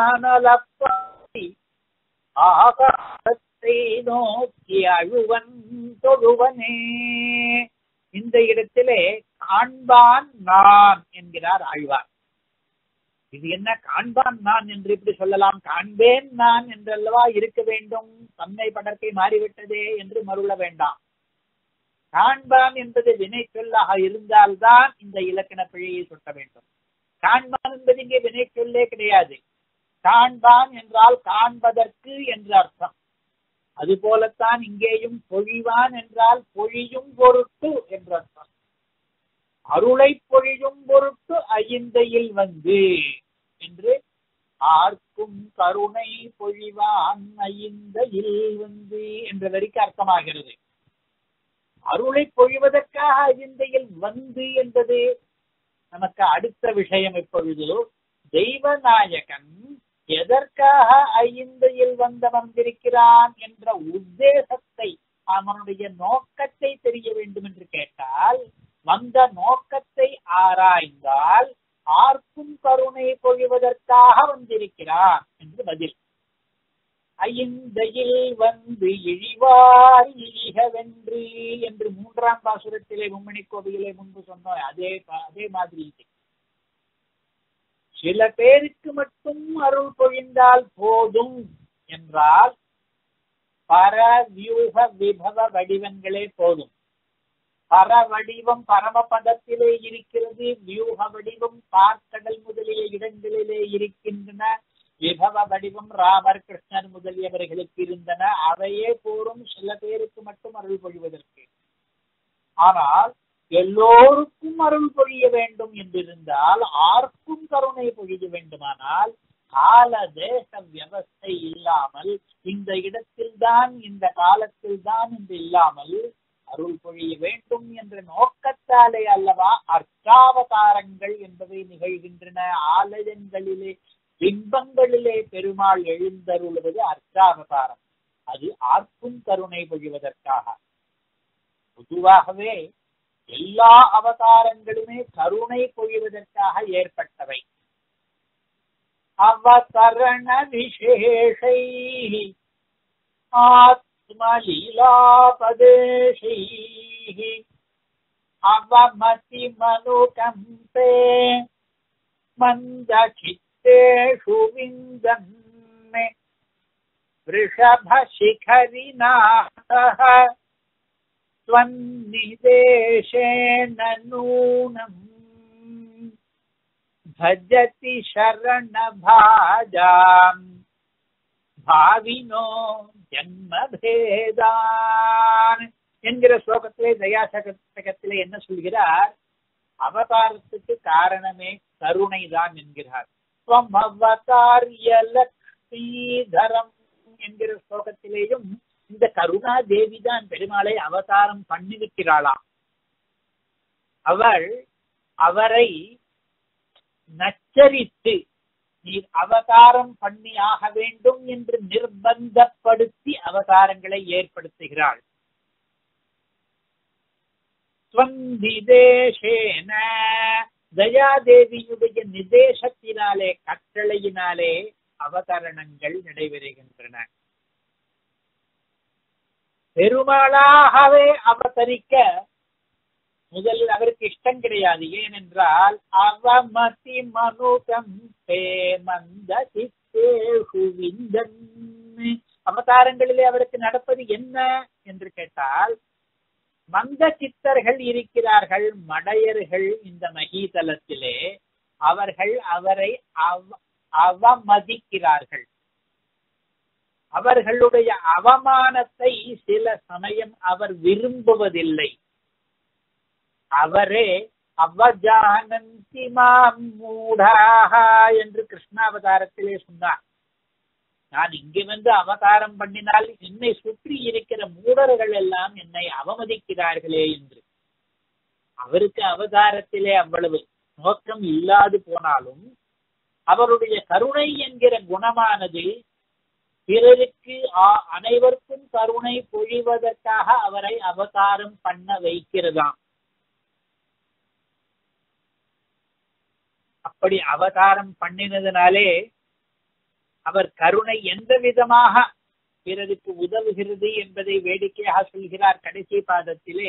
Speaker 1: ஆகாசத்தை நோக்கி அழுவன் தொழுவனே. இந்த இடத்திலே காண்பான் நான் என்கிறார் ஆழ்வார். இது என்ன காண்பான் நான் என்று இப்படி சொல்லலாம்? காண்பேன் நான் என்றல்லவா இருக்க வேண்டும். தன்மை படர்க்கை மாறிவிட்டதே என்று மருள வேண்டாம். காண்பான் என்பது வினை சொல்லாக இருந்தால்தான் இந்த இலக்கண பிழையை சுட்ட வேண்டும். காண்பான் என்பது இங்கே வினை சொல்லே கிடையாது. காண்பான் என்றால் காண்பதற்கு என்று அர்த்தம். அது போலத்தான் இங்கேயும் பொழிவான் என்றால் பொழியும் பொருட்டு என்று அர்த்தம். அருளை பொழியும் பொருட்டு ஐந்தையில் வந்து என்று ஆர்க்கும் கருணை பொழிவான் ஐந்தையில் வந்து என்ற வரிக்கு அர்த்தமாகிறது. அருளை பொழிவதற்காக ஐந்தையில் வந்து என்பது நமக்கு அடுத்த விஷயம். இப்பொழுது தெய்வநாயகன் எதற்காக ஐந்தையில் வந்து வந்திருக்கிறான் என்ற உத்தேசத்தை, அவனுடைய நோக்கத்தை தெரிய வேண்டும் என்று கேட்டால், வந்த நோக்கத்தை ஆராய்ந்தால் ஆர்க்கும் கருணை பொழிவதற்காக வந்திருக்கிறான் என்று பதில். ஐந்தையில் வந்து இழிவார் இழிகவென்று என்று மூன்றாம் பாசுரத்திலே மும்மணி கோவிலே முன்பு சொன்னோம். அதே அதே மாதிரி சில பேருக்கு மட்டும் அருள் பொழிந்தால் போதும் என்றால் பர வியூக விபவ வடிவங்களே போதும். பர வடிவம் பரமபதத்திலே இருக்கிறது, வியூக வடிவம் பார்க்கடல் முதலிய இடங்களிலே இருக்கின்றன, விபவ வடிவம் ராமர் கிருஷ்ணன் முதலியவர்களுக்கு இருந்தன. அவையே போரும் சில பேருக்கு மட்டும் அருள் பொழிவதற்கு. ஆனால் எல்லோருக்கும் அருள் பொழிய வேண்டும் என்றிருந்தால், ஆர்க்கும் கருணை பொழிய வேண்டுமானால், கால தேச வியவஸ்தை இல்லாமல், இந்த இடத்தில்தான் இந்த காலத்தில் தான் என்று இல்லாமல் அருள் பொழிய வேண்டும் என்ற நோக்கத்தாலே அல்லவா அர்ச்சாவதாரங்கள் என்பவை நிகழ்கின்றன. ஆலயங்களிலே பிம்பங்களிலே பெருமாள் எழுந்தருள்வது அர்ச்சாவதாரம். அது ஆர்க்கும் கருணை பொழிவதற்காக. பொதுவாகவே எல்லா அவதாரங்களுமே கருணை பொழிவதற்காக ஏற்பட்டவை. அவதரண விசேஷை ஆத்மலீலாபதேசை அவமதி மனுகம்பே மந்தசித்தேஷு விந்தன்மே ரிஷப சிகரிநாதः ஸ்வன்னிதேஷேன நூனம் பஜதி சரணபாஜாம் பாவினோ ஜன்மபேதான் என்கிற ஸ்லோகத்திலே தயாசகத்திலே என்ன சொல்கிறார்? அவதாரத்துக்கு காரணமே கருணை தான் என்கிறார். அவதாரிய லக்ஷ்மீதரம் என்கிற ஸ்லோகத்திலேயும் இந்த கருணா தேவி தான் பெருமாளை அவதாரம் பண்ணிருக்கிறாளாம். அவள் அவரை நச்சரித்து நீர் அவதாரம் பண்ணி ஆக வேண்டும் என்று நிர்பந்தப்படுத்தி அவதாரங்களை ஏற்படுத்துகிறாள். ஸ்வந்திதேஷேன தயாதேவியுடைய நிதேசத்தினாலே கட்டளையினாலே அவதரணங்கள் நடைபெறுகின்றன. பெருமாளாகவே அவதரிக்க முதலில் அவருக்கு இஷ்டம் கிடையாது. ஏனென்றால் அவமதி மனுகம் அவதாரங்களிலே அவருக்கு நடப்பது என்ன என்று கேட்டால், மந்த சித்தர்கள் இருக்கிறார்கள், மடையர்கள் இந்த மகீதலத்திலே. அவர்கள் அவரை அவமதிக்கிறார்கள். அவர்களுடைய அவமானத்தை சில சமயம் அவர் விரும்புவதில்லை. அவரே அவஜானந்தி மாம் மூடாஹ என்று கிருஷ்ணாவதாரத்திலே சொன்னார். நான் இங்கே வந்து அவதாரம் பண்ணினால் என்னை சுற்றி இருக்கிற மூடர்கள் எல்லாம் என்னை அவமதிக்கிறார்களே என்று. அவருக்கு அவதாரத்திலே அவ்வளவு நோக்கம் இல்லாது போனாலும் அவருடைய கருணை என்கிற குணமானது பிறருக்கு அனைவருக்கும் கருணை பொழிவதற்காக அவரை அவதாரம் பண்ண வைக்கிறதாம். அப்படி அவதாரம் பண்ணினதுனாலே அவர் கருணை எந்த விதமாக பிறருக்கு உதவுகிறது என்பதை வேடிக்கையாக சொல்கிறார் கடைசி பாதத்திலே.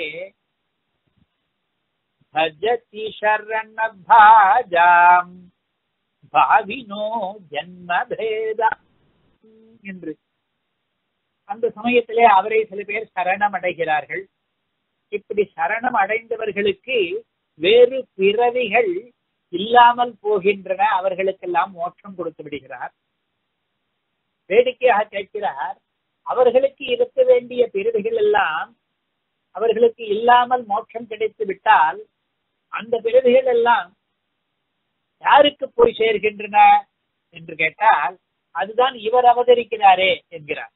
Speaker 1: பஜதி சரணபாஜாம் பாவினோ ஜன்மபேதா என்று. அந்த சமயத்திலே அவரை சில பேர் சரணம் அடைகிறார்கள். இப்படி சரணம் அடைந்தவர்களுக்கு வேறு பிறவிகள் இல்லாமல் போகின்றன. அவர்களுக்கெல்லாம் மோட்சம் கொடுத்து விடுகிறார். வேடிக்கையாக கேட்கிறார், அவர்களுக்கு இருக்க வேண்டிய பிறவிகள் எல்லாம் அவர்களுக்கு இல்லாமல் மோட்சம் கிடைத்து விட்டால் அந்த பிறவிகள் எல்லாம் யாருக்கு போய் சேர்கின்றன என்று கேட்டால், அதுதான் இவர் அவதரிக்கிறாரே என்கிறார்.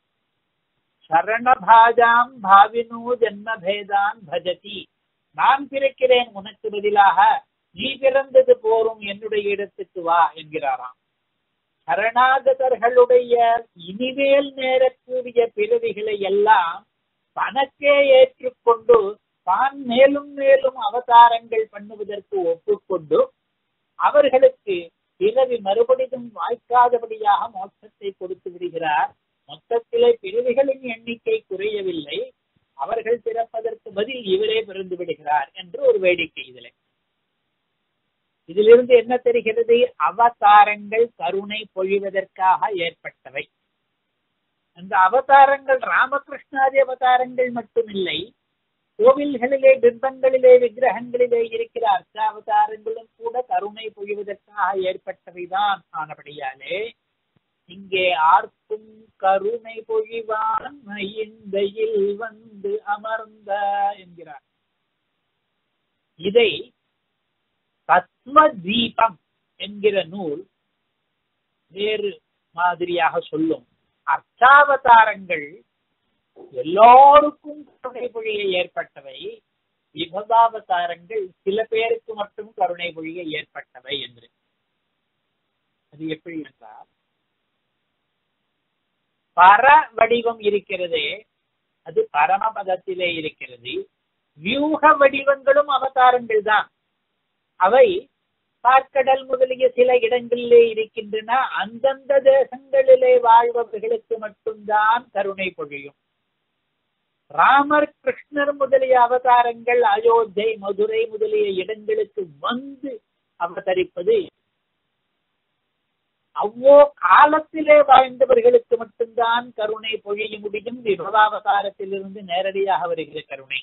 Speaker 1: சரணபாஜாம் பாவினு ஜன்மபேதான் பஜதி. நான் பிறக்கிறேன், உனக்கு பதிலாக நீ பிறந்தது போரும், என்னுடைய இடத்துக்கு வா என்கிறாராம். சரணாகதர்களுடைய இனிமேல் நேரக்கூடிய பிறவிகளை எல்லாம் தனக்கே ஏற்றுக்கொண்டு தான் மேலும் மேலும் அவதாரங்கள் பண்ணுவதற்கு ஒப்புக்கொண்டு அவர்களுக்கு பிறவி மறுபடியும் வாய்க்காதபடியாக மோட்சத்தை கொடுத்து விடுகிறார். மொத்தத்திலே பிறவிகளின் எண்ணிக்கை குறையவில்லை, அவர்கள் பிறப்பதற்கு பதில் இவரே பிறந்து விடுகிறார் என்று ஒரு வேடிக்கை இதிலே. இதிலிருந்து என்ன தெரிகிறது? அவதாரங்கள் கருணை பொழிவதற்காக ஏற்பட்டவை. அந்த அவதாரங்கள் ராமகிருஷ்ணாதி அவதாரங்கள் மட்டுமில்லை, கோவில்களிலே பிம்பங்களிலே விக்கிரகங்களிலே இருக்கிற அர்ச்சாவதாரங்களும் கூட கருணை பொழிவதற்காக ஏற்பட்டவைதான். ஆனபடியாலே இங்கே ஆர்க்கும் கருணை பொழிவான் மையந்தையில் வந்து அமர்ந்த என்கிறார். இதை தத்வ தீபம் என்கிற நூல் வேறு மாதிரியாக சொல்லும். அர்ச்சாவதாரங்கள் எல்லோருக்கும் கருணை பொழிய ஏற்பட்டவை, விபவாவதாரங்கள் சில பேருக்கு மட்டும் கருணை பொழிய ஏற்பட்டவை என்று. அது எப்படி என்றால், பர வடிவம் இருக்கிறதே அது பரமபதத்திலே இருக்கிறது. வியூக வடிவங்களும் அவதாரங்கள் தான். அவை பார்க்கடல் முதலிய சில இடங்களிலே இருக்கின்றன. அந்தந்த தேசங்களிலே வாழ்பவர்களுக்கு மட்டும்தான் கருணை பொழியும். ராமர், கிருஷ்ணர் முதலிய அவதாரங்கள் அயோத்தி, மதுரை முதலிய இடங்களுக்கு வந்து அவதரிப்பது அவ்வோ காலத்திலே வாழ்ந்தவர்களுக்கு மட்டும்தான் கருணை பொழிய முடியும். விபவாவதாரத்திலிருந்து நேரடியாக வருகிற கருணை.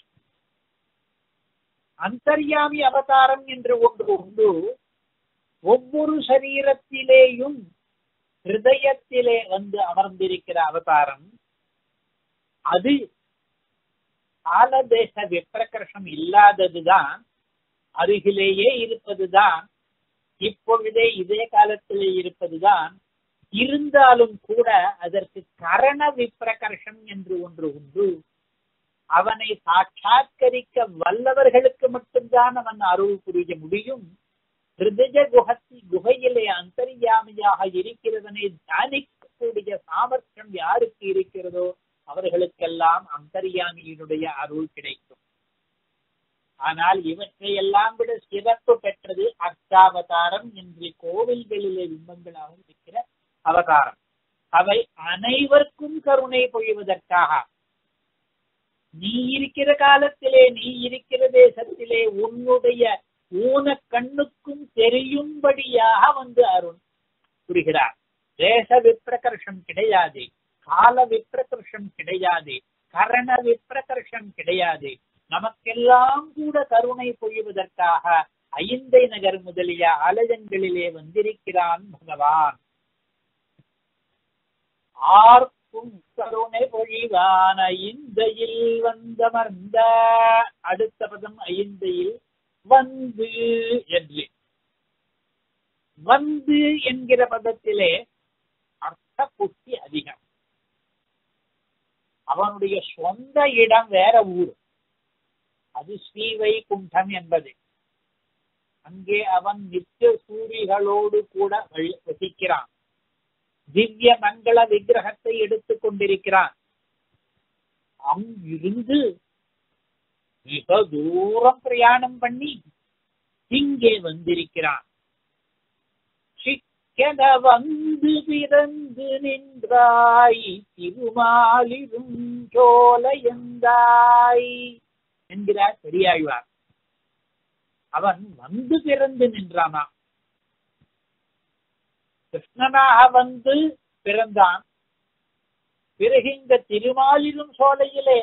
Speaker 1: அந்தர்யாமி அவதாரம் என்று ஒன்று உண்டு. ஒவ்வொரு சரீரத்திலேயும் ஹிருதயத்திலே வந்து அமர்ந்திருக்கிற அவதாரம் அது காலதேச விப்ரகர்ஷம் இல்லாததுதான், அருகிலேயே இருப்பதுதான், இப்பொழுதே இதே காலத்திலே இருப்பதுதான். இருந்தாலும் கூட அதற்கு கரண விப்ரகர்ஷம் என்று ஒன்று உண்டு. அவனை சாட்சாத்கரிக்க வல்லவர்களுக்கு மட்டும்தான் அவன் அருள் புரிய முடியும். ஹிருதய குஹத்தி குகையிலே அந்தர்யாமியாக இருக்கிறவனை தியானிக்கக்கூடிய சாமர்த்தியம் யாருக்கு இருக்கிறதோ அவர்களுக்கெல்லாம் அந்தர்யாமியினுடைய அருள் கிடைக்கும். ஆனால் இவற்றையெல்லாம் விட சிறப்பு பெற்றது அர்ச்சாவதாரம் என்று கோவில்களிலே பிம்பங்களாக இருக்கிற அவதாரம். அவை அனைவருக்கும் கருணை பொழிவதற்காக நீ இருக்கிற காலத்திலே நீ இருக்கிற தேசத்திலே உன்னுடைய ஊன கண்ணுக்கும் தெரியும்படியாக வந்து அருள் புரிகிறார். தேச விப்ரகர்ஷம் கிடையாது, கால விப்ரகர்ஷம் கிடையாது, கரண விப்ரகர்ஷம் கிடையாது. நமக்கெல்லாம் கூட கருணை பொழிவதற்காக ஐந்தை நகர் முதலிய ஆலயங்களிலே வந்திருக்கிறான் பகவான். ஆர்க்கும் கருணை பொழிவான் ஐந்தையில் வந்தமர்ந்த. அடுத்த பதம் ஐந்தையில் வந்து என்று. வந்து என்கிற பதத்திலே அர்த்த புஷ்டி அதிகம். அவனுடைய சொந்த இடம் வேற ஊர், அது ஸ்ரீவைகுண்டம் என்பது. அங்கே அவன் நித்திய சூரிகளோடு கூட வசிக்கிறான். திவ்ய மங்கள விக்கிரகத்தை எடுத்துக் கொண்டிருக்கிறான். அங்கிருந்து மிக தூரம் பிரயாணம் பண்ணி இங்கே வந்திருக்கிறான். சிக்கன வந்து பிறந்து நின்றாய் திருமாலிரும் சோலையந்தாய் என்கிறார் பெரியாழ்வார். அவன் வந்து பிறந்து நின்றானா, கிருஷ்ணனாக வந்து பிறந்தான். பிறகு இந்த திருமாலிரும் சோலையிலே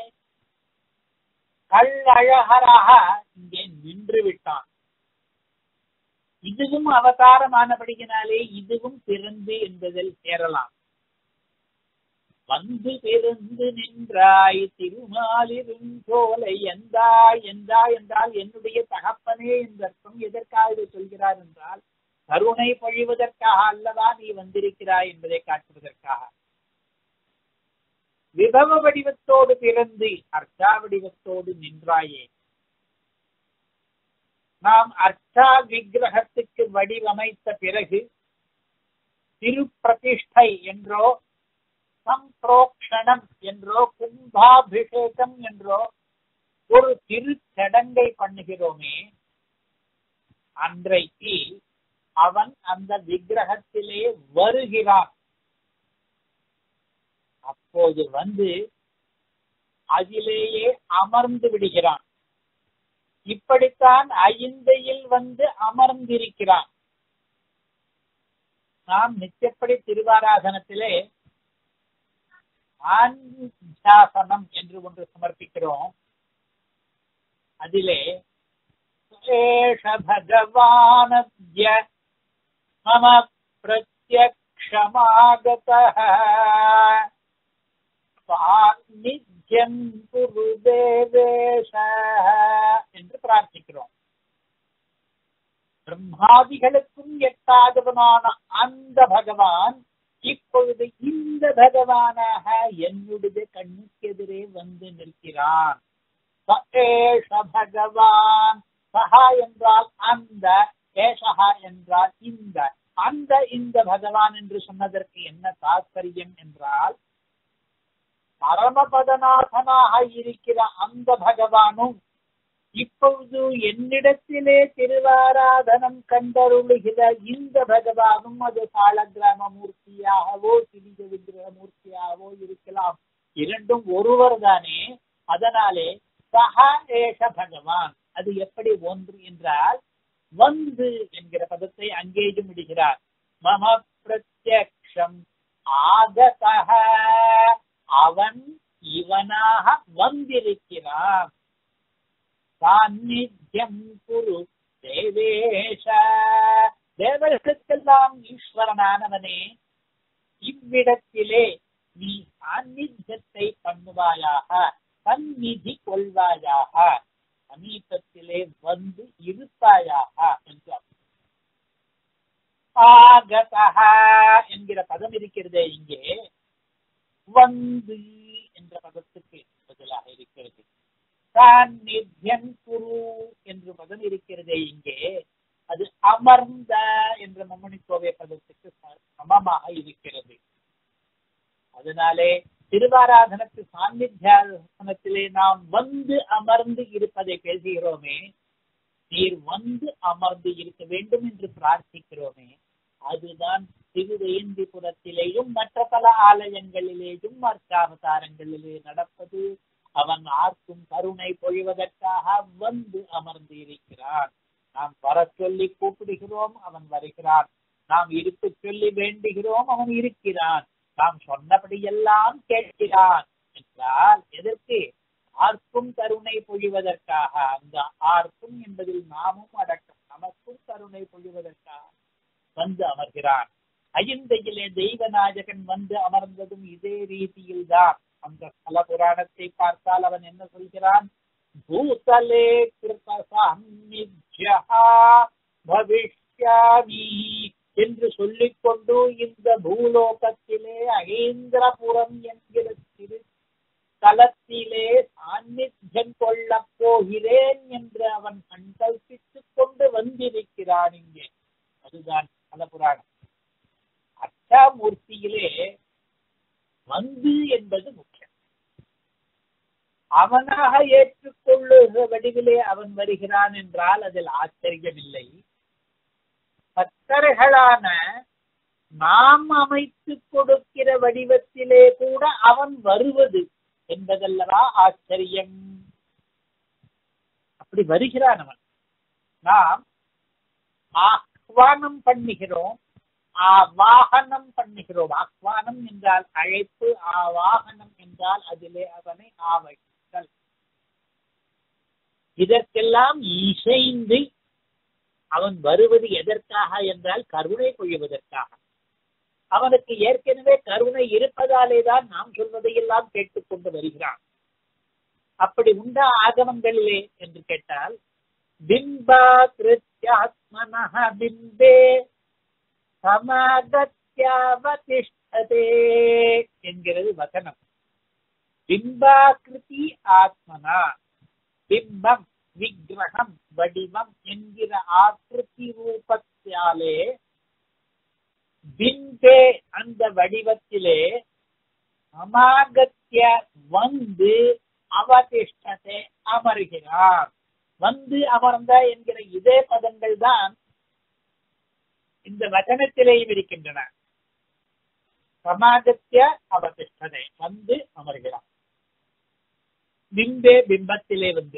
Speaker 1: கள்ளழகராக இங்கே நின்று விட்டான். இதுவும் அவதாரமானபடியினாலே இதுவும் பிறந்து என்பதில் சேரலாம். வந்து பிறந்து நின்றாய் திருமாலிரும் சோலை எந்தாய். எந்தாய் என்றால் என்னுடைய தகப்பனே என்ற அர்த்தம். எதற்காக சொல்கிறார் என்றால் கருணை பொழிவதற்காக அல்லவா நீ வந்திருக்கிறாய் என்பதை காட்டுவதற்காக. விபவ வடிவத்தோடு பிறந்து அர்ச்சா வடிவத்தோடு நின்றாயே. நாம் அர்ச்சா விக்கிரகத்துக்கு வடிவமைத்த பிறகு திருப்பிரதிஷ்டை என்றோ சம்பிரோக்ஷணம் என்றோ கும்பாபிஷேகம் என்றோ ஒரு திருச்சடங்கை பண்ணுகிறோமே, அன்றைக்கு அவன் அந்த விக்கிரகத்திலே வருகிறான். அப்போது வந்து அதிலேயே அமர்ந்து விடுகிறான். இப்படித்தான் ஐந்தையில் வந்து அமர்ந்திருக்கிறான். நாம் நித்தியப்படி திருவாராதனத்திலே ஆன்சாசனம் என்று ஒன்று சமர்ப்பிக்கிறோம். அதிலே பகவானத்ய மம பிரத்யக்ஷமாகதஹ சாநித்யம் குரு தேவேஷ என்று பிரார்த்திக்கிறோம். பிரம்மாதிகளுக்கும் எட்டாதவனான அந்த பகவான் இப்பொழுது இந்த பகவானாக என்னுடைய கண்ணுக்கு எதிரே வந்து நிற்கிறான். பகவான் சஹா என்றால் அந்த, ஏஷஹா என்றால் இந்த. அந்த இந்த பகவான் என்று சொன்னதற்கு என்ன தாத்பரியம் என்றால், பரமபதநாதனாக இருக்கிற அந்த பகவானும் இப்பொழுது என்னிடத்திலே திருவாராதனம் கண்டருளுகிற இந்த பகவானும் அது சாலக்கிராம மூர்த்தியாகவோ சிறிய விக்கிரக மூர்த்தியாகவோ இருக்கலாம். இரண்டும் ஒருவர் தானே. அதனாலே சஹா ஏஷ பகவான். அது எப்படி ஒன்று என்றால் வந்து என்கிற பதத்தை அங்கேயும் விடுகிறார். மம பிரத்யக்ஷம் ஆகதஹ அவன் இவனாக வந்திருக்கிறான். சாநித்யம் குரு தேவேஷ தேவர்களுக்கெல்லாம் ஈஸ்வரனானவனே, இவ்விடத்திலே நீ சாநித்தியத்தை பண்ணுவாயாக, சந்நிதி கொள்வாயாக, சமீபத்திலே வந்து இருப்பாயாக என்று. ஆகதஹ என்கிற பதம் இருக்கிறதே இங்கே, வந்து என்ற பதத்துக்கு பதிலாக இருக்கிறது. சாநித்யம் குரு என்று பதம் இருக்கிறதே இங்கே, அது அமர்ந்த என்ற மும்மணிக்கோவை பதத்துக்கு சமமாக இருக்கிறது. அதனாலே திருவாராதனத்து சாநித்தியாசனத்திலே நாம் வந்து அமர்ந்து இருப்பதை பேசுகிறோமே, நீர் வந்து அமர்ந்து இருக்க வேண்டும் என்று பிரார்த்திக்கிறோமே, அதுதான் திருவேந்திபுரத்திலேயும் மற்ற பல ஆலயங்களிலேயும் அர்ச்சாவதாரங்களிலே நடப்பது. அவன் ஆர்க்கும் கருணை பொழிவதற்காக வந்து அமர்ந்து இருக்கிறான். நாம் வர சொல்லி கூப்பிடுகிறோம், அவன் வருகிறான். நாம் இருக்க சொல்லி வேண்டுகிறோம், அவன் இருக்கிறான். நாம் சொன்னபடியெல்லாம் கேட்கிறான் என்றால் எதற்கு? ஆர்க்கும் கருணை பொழிவதற்காக. அந்த ஆர்க்கும் என்பதில் நாமும் அடக்கம். நமக்கும் கருணை பொழிவதற்காக வந்து அமர்கிறான். அகிந்தையிலே தெய்வநாயகன் வந்து அமர்ந்ததும் இதே ரீதியில் தான். அந்த ஸ்தல புராணத்தை பார்த்தால் அவன் என்ன சொல்கிறான்? பூதலே கிருபசாநித்யா பவிஷ்யாமி என்று சொல்லிக்கொண்டு இந்த பூலோகத்திலே அகேந்திரபுரம் என்கிற திரு தலத்திலே சாநித்தியம் கொள்ளப் போகிறேன் என்று அவன் சங்கல்பித்துக் கொண்டு வந்திருக்கிறான் இங்கே. அதுதான் ஸ்தல புராணம். அர்ச்சாமூர்த்தியிலே வந்து என்பது முக்கியம். அவனாக ஏற்றுக்கொள்ளுகிற வடிவிலே அவன் வருகிறான் என்றால் அதில் ஆச்சரியமில்லை. பக்தர்களான நாம் அமைத்து கொடுக்கிற வடிவத்திலே கூட அவன் வருவது என்பதல்லவா ஆச்சரியம். அப்படி வருகிறான் அவன். நாம் ஆஹ்வானம் பண்ணுகிறோம், ஆவாகனம் பண்ணுகிறோம். ஆஹ்வானம் என்றால் அழைப்பு, ஆவாகனம் என்றால் அதிலே அவனை ஆவைத்தல். இதற்கெல்லாம் இசைந்து அவன் வருவது எதற்காக என்றால் கருணை பொழிவதற்காக. அவனுக்கு ஏற்கனவே கருணை இருப்பதாலே தான் நாம் சொல்வதையெல்லாம் கேட்டுக்கொண்டு வருகிறான். அப்படி உண்ட ஆகமங்களிலே என்று கேட்டால் பிம்பா கிருத்யாத்மனஹ பிம்பே சமாகத்யாவதிஷ்டதே என்கிறது வசனம். பிம்பாகிருதி ஆத்மனா, பிம்பம் விக்கிரகம் வடிவம் என்கிற ஆக்கிருதி ரூபத்தாலே பிம்பே அந்த வடிவத்திலே சமாகத்ய வந்து அவதிஷ்டத்தை அமர்கிறார். வந்து அமர்ந்த என்கிற இதே பதங்கள் தான் இந்த வசனத்திலேயும் இருக்கின்றன. சமாகத்ய அவதிஷ்டதை வந்து அமர்கிறார். பிம்பே பிம்பத்திலே வந்து,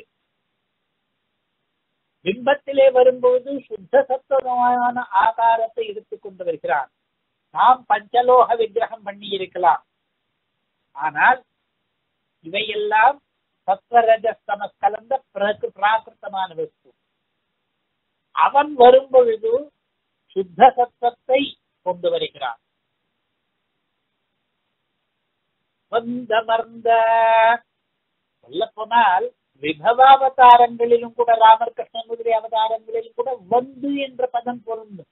Speaker 1: பிம்பத்திலே வரும்போது சுத்த சத்துவமான ஆகாரத்தை எடுத்துக்கொண்டு வருகிறான். நாம் பஞ்சலோக விக்கிரகம் பண்ணி இருக்கலாம், ஆனால் இவையெல்லாம் சத்வரஜஸ்தம கலந்த பிராகிருத்தமான வஸ்து. அவன் வரும்பொழுது சுத்த சத்தத்தை கொண்டு வருகிறான். வந்தமர்ந்த சொல்ல போனால் விபவாவதாரங்களிலும் கூட, ராமர் கிருஷ்ணன் முதலிய அவதாரங்களிலும் கூட வந்து என்ற பதம் பொருந்தும்.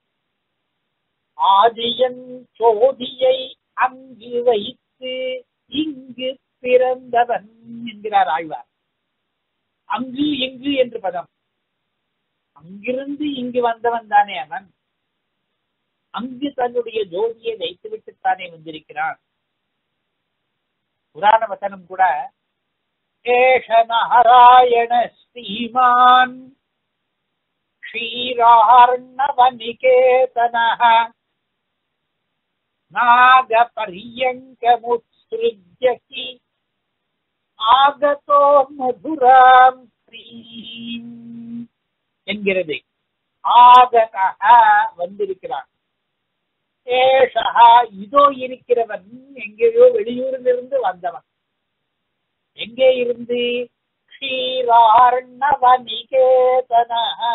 Speaker 1: ஆதியன் சோதியை அங்கு வைத்து இங்கு பிறந்தவன் என்கிறார் ஆழ்வார். அங்கு இங்கு என்று பதம். அங்கிருந்து இங்கு வந்தவன் தானே அவன். அங்கு தன்னுடைய ஜோதியை வைத்துவிட்டுத்தானே வந்திருக்கிறான். புராண வசனம் கூட ஏஷ நாராயண ஸ்ரீமான் க்ஷீரார்ணவநிகேதனஹ நாகபரியங்கமுத்ஸ்ருஜ்யகி ஆகதோ மதுராம் ஸ்ரீம் என்கிறது. ஆகதஹ வந்திருக்கிறான். ஏஷா இதோ இருக்கிறவன் எங்கேயோ வெளியூரிலிருந்து வந்தவன். எங்கே இருந்து? க்ஷீரார்ணவநிகேதன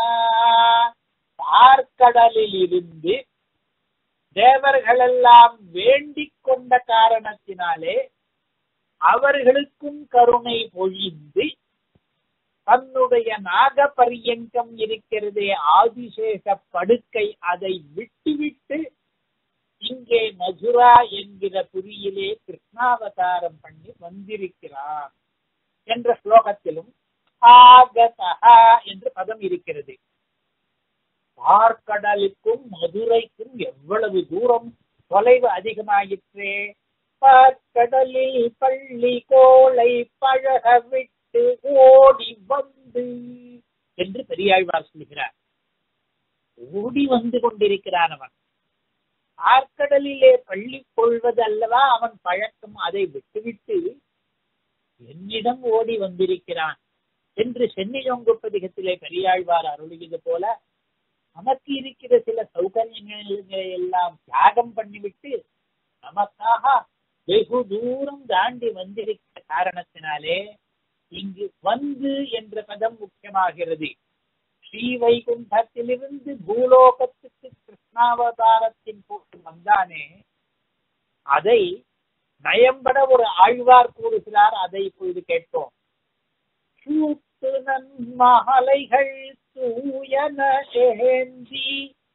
Speaker 1: பார்க்கடலில் இருந்து தேவர்களெல்லாம் வேண்டிக் கொண்ட காரணத்தினாலே அவர்களுக்கும் கருணை பொழிந்து தன்னுடைய நாகபரியங்கம் இருக்கிறதே ஆதிசேஷ படுக்கை அதை விட்டுவிட்டு இங்கே மதுரா என்கிற புரியிலே கிருஷ்ணாவதாரம் பண்ணி வந்திருக்கிறார் என்ற ஸ்லோகத்திலும் ஆகதஹா என்று பதம் இருக்கிறது. பார்க்கடலுக்கும் மதுரைக்கும் எவ்வளவு தூரம் தொலைவு அதிகமாயிற்றே. பார்க்கடலில் பள்ளி கோளை பழக விட்டு ஓடி வந்து என்று பெரியாழ்வார் சொல்கிறார். ஓடி வந்து கொண்டிருக்கிறான் அவன். ஆற்கடலிலே பள்ளி கொள்வது அல்லவா அவன் பழக்கம், அதை விட்டுவிட்டு என்னிடம் ஓடி வந்திருக்கிறான் என்று சென்னியொங்கு பதிகத்திலே பெரியாழ்வார் அருளியது போல நமக்கு இருக்கிற சில சௌகரியங்களை எல்லாம் தியாகம் பண்ணிவிட்டு நமக்காக வெகு தூரம் தாண்டி வந்திருக்கிற காரணத்தினாலே இங்கு வந்து என்ற பதம் முக்கியமாகிறது. ஸ்ரீவைகுண்டத்திலிருந்து பூலோகத்துக்கு கிருஷ்ணாவதாரத்தின் போட்டு வந்தானே, அதை நயம்பட ஒரு ஆழ்வார் கூறுகிறார். அதை இப்பொழுது கேட்போம். சூட்டு நன்மலைகள் தூயன ஏந்தி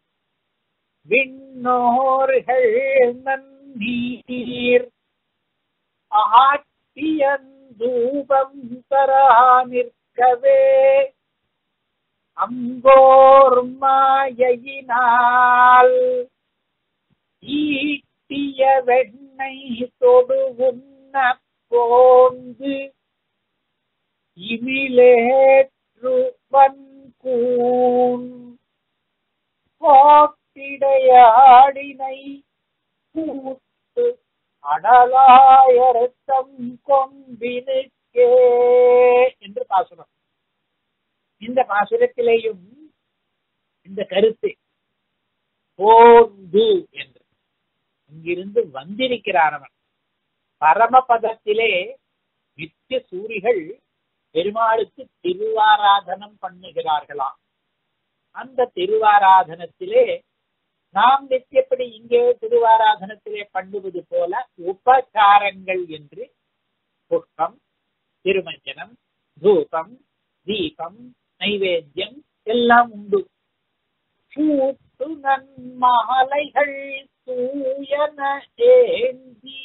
Speaker 1: விண்ணோர்கள் நன்னீர் ஆட்டியந்தூபம் தரா நிற்கவே அங்கோர் மாயினால் ஈட்டிய வெண்ணை தொடு உண்ண போந்து இமிலேற்று வன்கூன் கோட்டிடையாடினை கூட்டு அடலாயர்த்தம் கொம்பினுக்கே என்று பாசுரம். இந்த பாசுரத்திலேயும் இந்த கருத்து போந்து என்று இங்கிருந்து வந்திருக்கிறானவன். பரமபதத்திலே நித்திய சூரிகள் பெருமாளுக்கு திருவாராதனம் பண்ணுகிறார்களாம். அந்த திருவாராதனத்திலே நாம் நித்தியப்படி இங்கே திருவாராதனத்திலே பண்ணுவது போல உபசாரங்கள் என்று புஷ்பம், திருமஞ்சனம், தூபம், தீபம், நைவேத்தியம் எல்லாம் உண்டு. சூட்டு நன்மாலைகள் தூயன ஏந்தி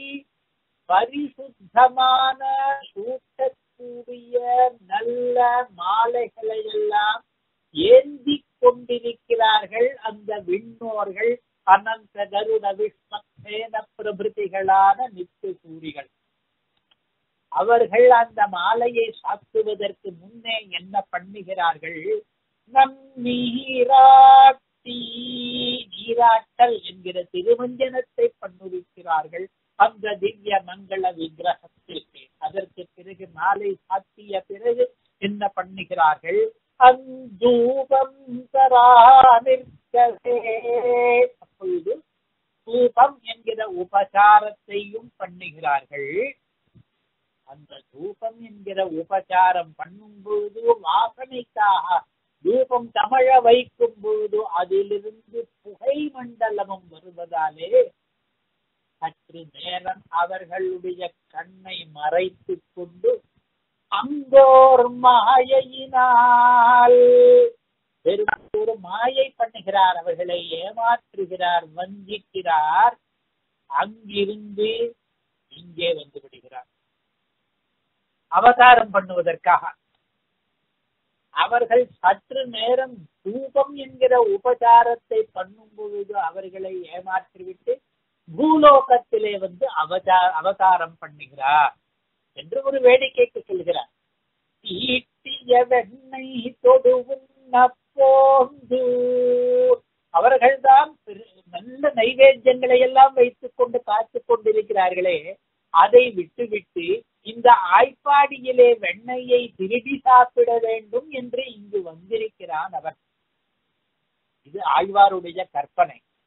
Speaker 1: பரிசுத்தமான சூட்டக்கூடிய நல்ல மாலைகளை எல்லாம் ஏந்தி கொண்டிருக்கிறார்கள் அந்த விண்ணோர்கள், அனந்த கருட விஷ்மேன பிரபிருதிகளான நித்திய சூரிகள். அவர்கள் அந்த மாலையை சாத்துவதற்கு முன்னே என்ன பண்ணுகிறார்கள்? நம் நீராட்டி நீராட்டல் என்கிற திருமஞ்சனத்தை பண்ணுவிக்கிறார்கள் அந்த திவ்ய மங்கள விக்கிரகத்திற்கு. அதற்கு பிறகு மாலை சாத்திய பிறகு என்ன பண்ணுகிறார்கள்? அந்தூபம் தரா நிற்கவே. அப்பொழுது தூபம் என்கிற உபசாரத்தையும் பண்ணுகிறார்கள். அந்த தூபம் என்கிற உபசாரம் பண்ணும் பொழுது வாசனைக்காக தூபம் தமிழ வைக்கும் பொழுது அதிலிருந்து புகை மண்டலமும் வருவதாலே சற்று நேரம் அவர்களுடைய கண்ணை மறைத்து கொண்டு அங்கோர் மாயினால் ஒரு மாயை பண்ணுகிறார், அவர்களை ஏமாற்றுகிறார், வஞ்சிக்கிறார். அங்கிருந்து இங்கே வந்து விடுகிறார் அவதாரம் பண்ணுவதற்காக. அவர்கள் சற்று நேரம் தூபம் என்கிற உபசாரத்தை பண்ணும் பொழுது அவர்களை ஏமாற்றிவிட்டு பூலோகத்திலே வந்து அவதார அவதாரம் பண்ணுகிறார் என்று ஒரு வேடிக்கைக்கு சொல்கிறார். ஈட்டிய வெண்ணை தொடுவுண்ண போந்து அவர்கள்தான் நல்ல நைவேத்தியங்களை எல்லாம் வைத்துக் கொண்டு காத்துக் கொண்டிருக்கிறார்களே, அதை விட்டுவிட்டு இந்த ஆய்ப்பாடியிலே வெண்ணையை திருடி சாப்பிட வேண்டும் என்று இங்கு வந்திருக்கிறான் அவர். இது ஆழ்வாருடைய கற்பனை.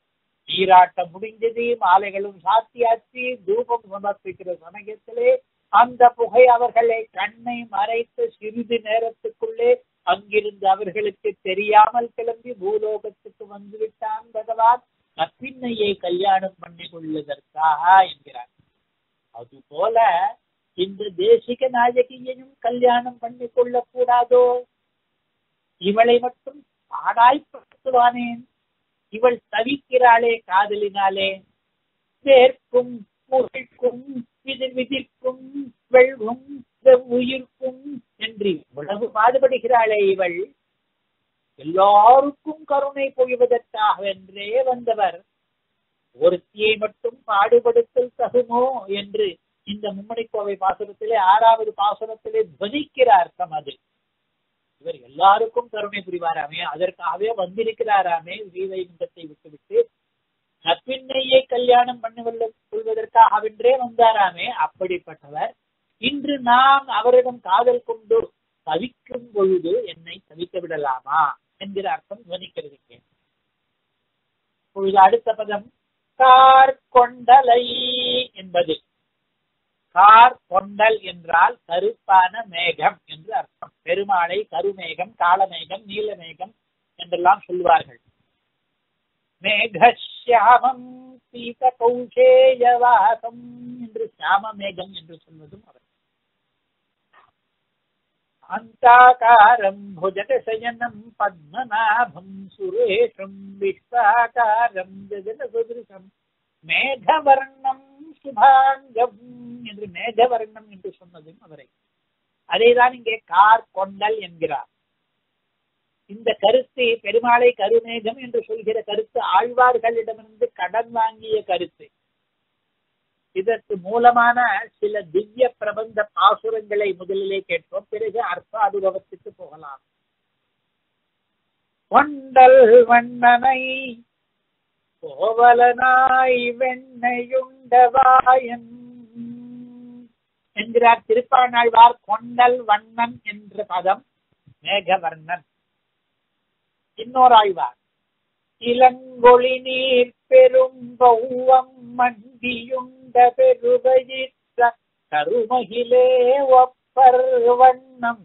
Speaker 1: நீராட்டம் முடிஞ்சது, மாலைகளும் சாத்தியாச்சு, தூபம் சமர்ப்பிக்கிற சமயத்திலே அந்த புகை அவர்களை கண்ணை மறைத்து சிறிது நேரத்துக்குள்ளே அங்கிருந்து அவர்களுக்கு தெரியாமல் கிளம்பி பூலோகத்துக்கு வந்துவிட்டான் பகவான் நப்பின்னையை கல்யாணம் பண்ணி கொள்வதற்காக என்கிறார். அதுபோல இந்த தேசிக நாயகியையும் கல்யாணம் பண்ணி கொள்ளக் கூடாதோ? இவளை மட்டும் பாடாய்ப்படுத்துவானேன்? இவள் தவிக்கிறாளே காதலினாலே, வேர்க்கும் முகிழ்க்கும் விதிர் விதிர்க்கும் வெள்வும் உயிர்க்கும் என்று இவ்வளவு பாடுபடுகிறாளே இவள், எல்லாருக்கும் கருணை பொழிவதற்காக என்றே வந்தவர் ஒருத்தியை மட்டும் பாடுபடுத்தல் தகுமோ என்று இந்த மும்மணிக்கோவை பாசுரத்திலே ஆறாவது பாசுரத்திலே துவனிக்கிற அர்த்தம் அது. இவர் எல்லாருக்கும் கருணை புரிவாராமே, அதற்காகவே வந்திருக்கிறாராமே ஸ்ரீவைகுண்டத்தை விட்டுவிட்டு நப்பின்னையை கல்யாணம் பண்ணி கொள்வதற்காகவென்றே வந்தாராமே. அப்படிப்பட்டவர் இன்று நான் அவரிடம் காதல் கொண்டு தவிக்கும் பொழுது என்னை தவிக்க விடலாமா என்கிற அர்த்தம் துவனிக்கிறது. இப்பொழுது அடுத்த பதம் கார் கொண்டலை என்பது. கார் கொண்டல் என்றால் கருப்பான மேகம் என்று அர்த்தம். பெருமாளை கருமேகம், காளமேகம், நீலமேகம் என்றெல்லாம் சொல்வார்கள். மேகசியாமம் சீத கௌசேயவாசம் என்று சியாம மேகம் என்று சொல்வதும் அவர். அந்தாகாரம் புஜகசயனம் பத்மநாபம் சுரேஷம் விஸ்வாகாரம் ஜகன சுதிருஷம் மேகவர்ணம் சுபாங்கம் என்று மேகவர்ணம் என்று சொன்னதும் அவரை. அதேதான் இங்கே கார் கொண்டல் என்கிறார். இந்த கருத்து பெருமாளை கருமேகம் என்று சொல்கிற கருத்து ஆழ்வார்களிடமிருந்து கடன் வாங்கிய கருத்து. இதற்கு மூலமான சில திவ்ய பிரபந்த பாசுரங்களை முதலிலே கேட்போம், பிறகு அர்த்த அனுபவத்துக்கு போகலாம். கொண்டல் வண்ணனை கோவலனாய் வெண்ணையுண்டவாயன் என்கிறார் திருப்பாணாழ்வார். கொண்டல் வண்ணன் என்ற பதம் மேகவர்ணன். இன்னொரு ஆழ்வார் இளங்கொழி நீர் பெரும் பௌவம் மண்டியுண்ட பெருவயிற்ற கருமகிலே ஒப்பர் வண்ணம்.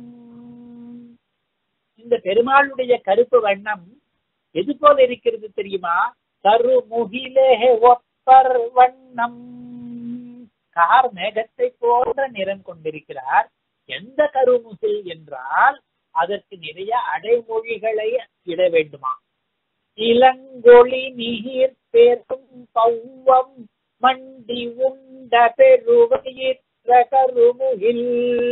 Speaker 1: இந்த பெருமாளுடைய கருப்பு வண்ணம் எது போல இருக்கிறது தெரியுமா? கருமுகிலே ஒப்பர் வண்ணம். கார் மேகத்தை போன்ற நிறம் கொண்டிருக்கிறார். எந்த கருமுகில் என்றால் அதற்கு நிறைய அடைமொழிகளை இட வேண்டுமா? இளங்கொழி நீர் பெரும் பௌவம் மண்டி உண்ட பெருவயிற்ற கருமுகில்.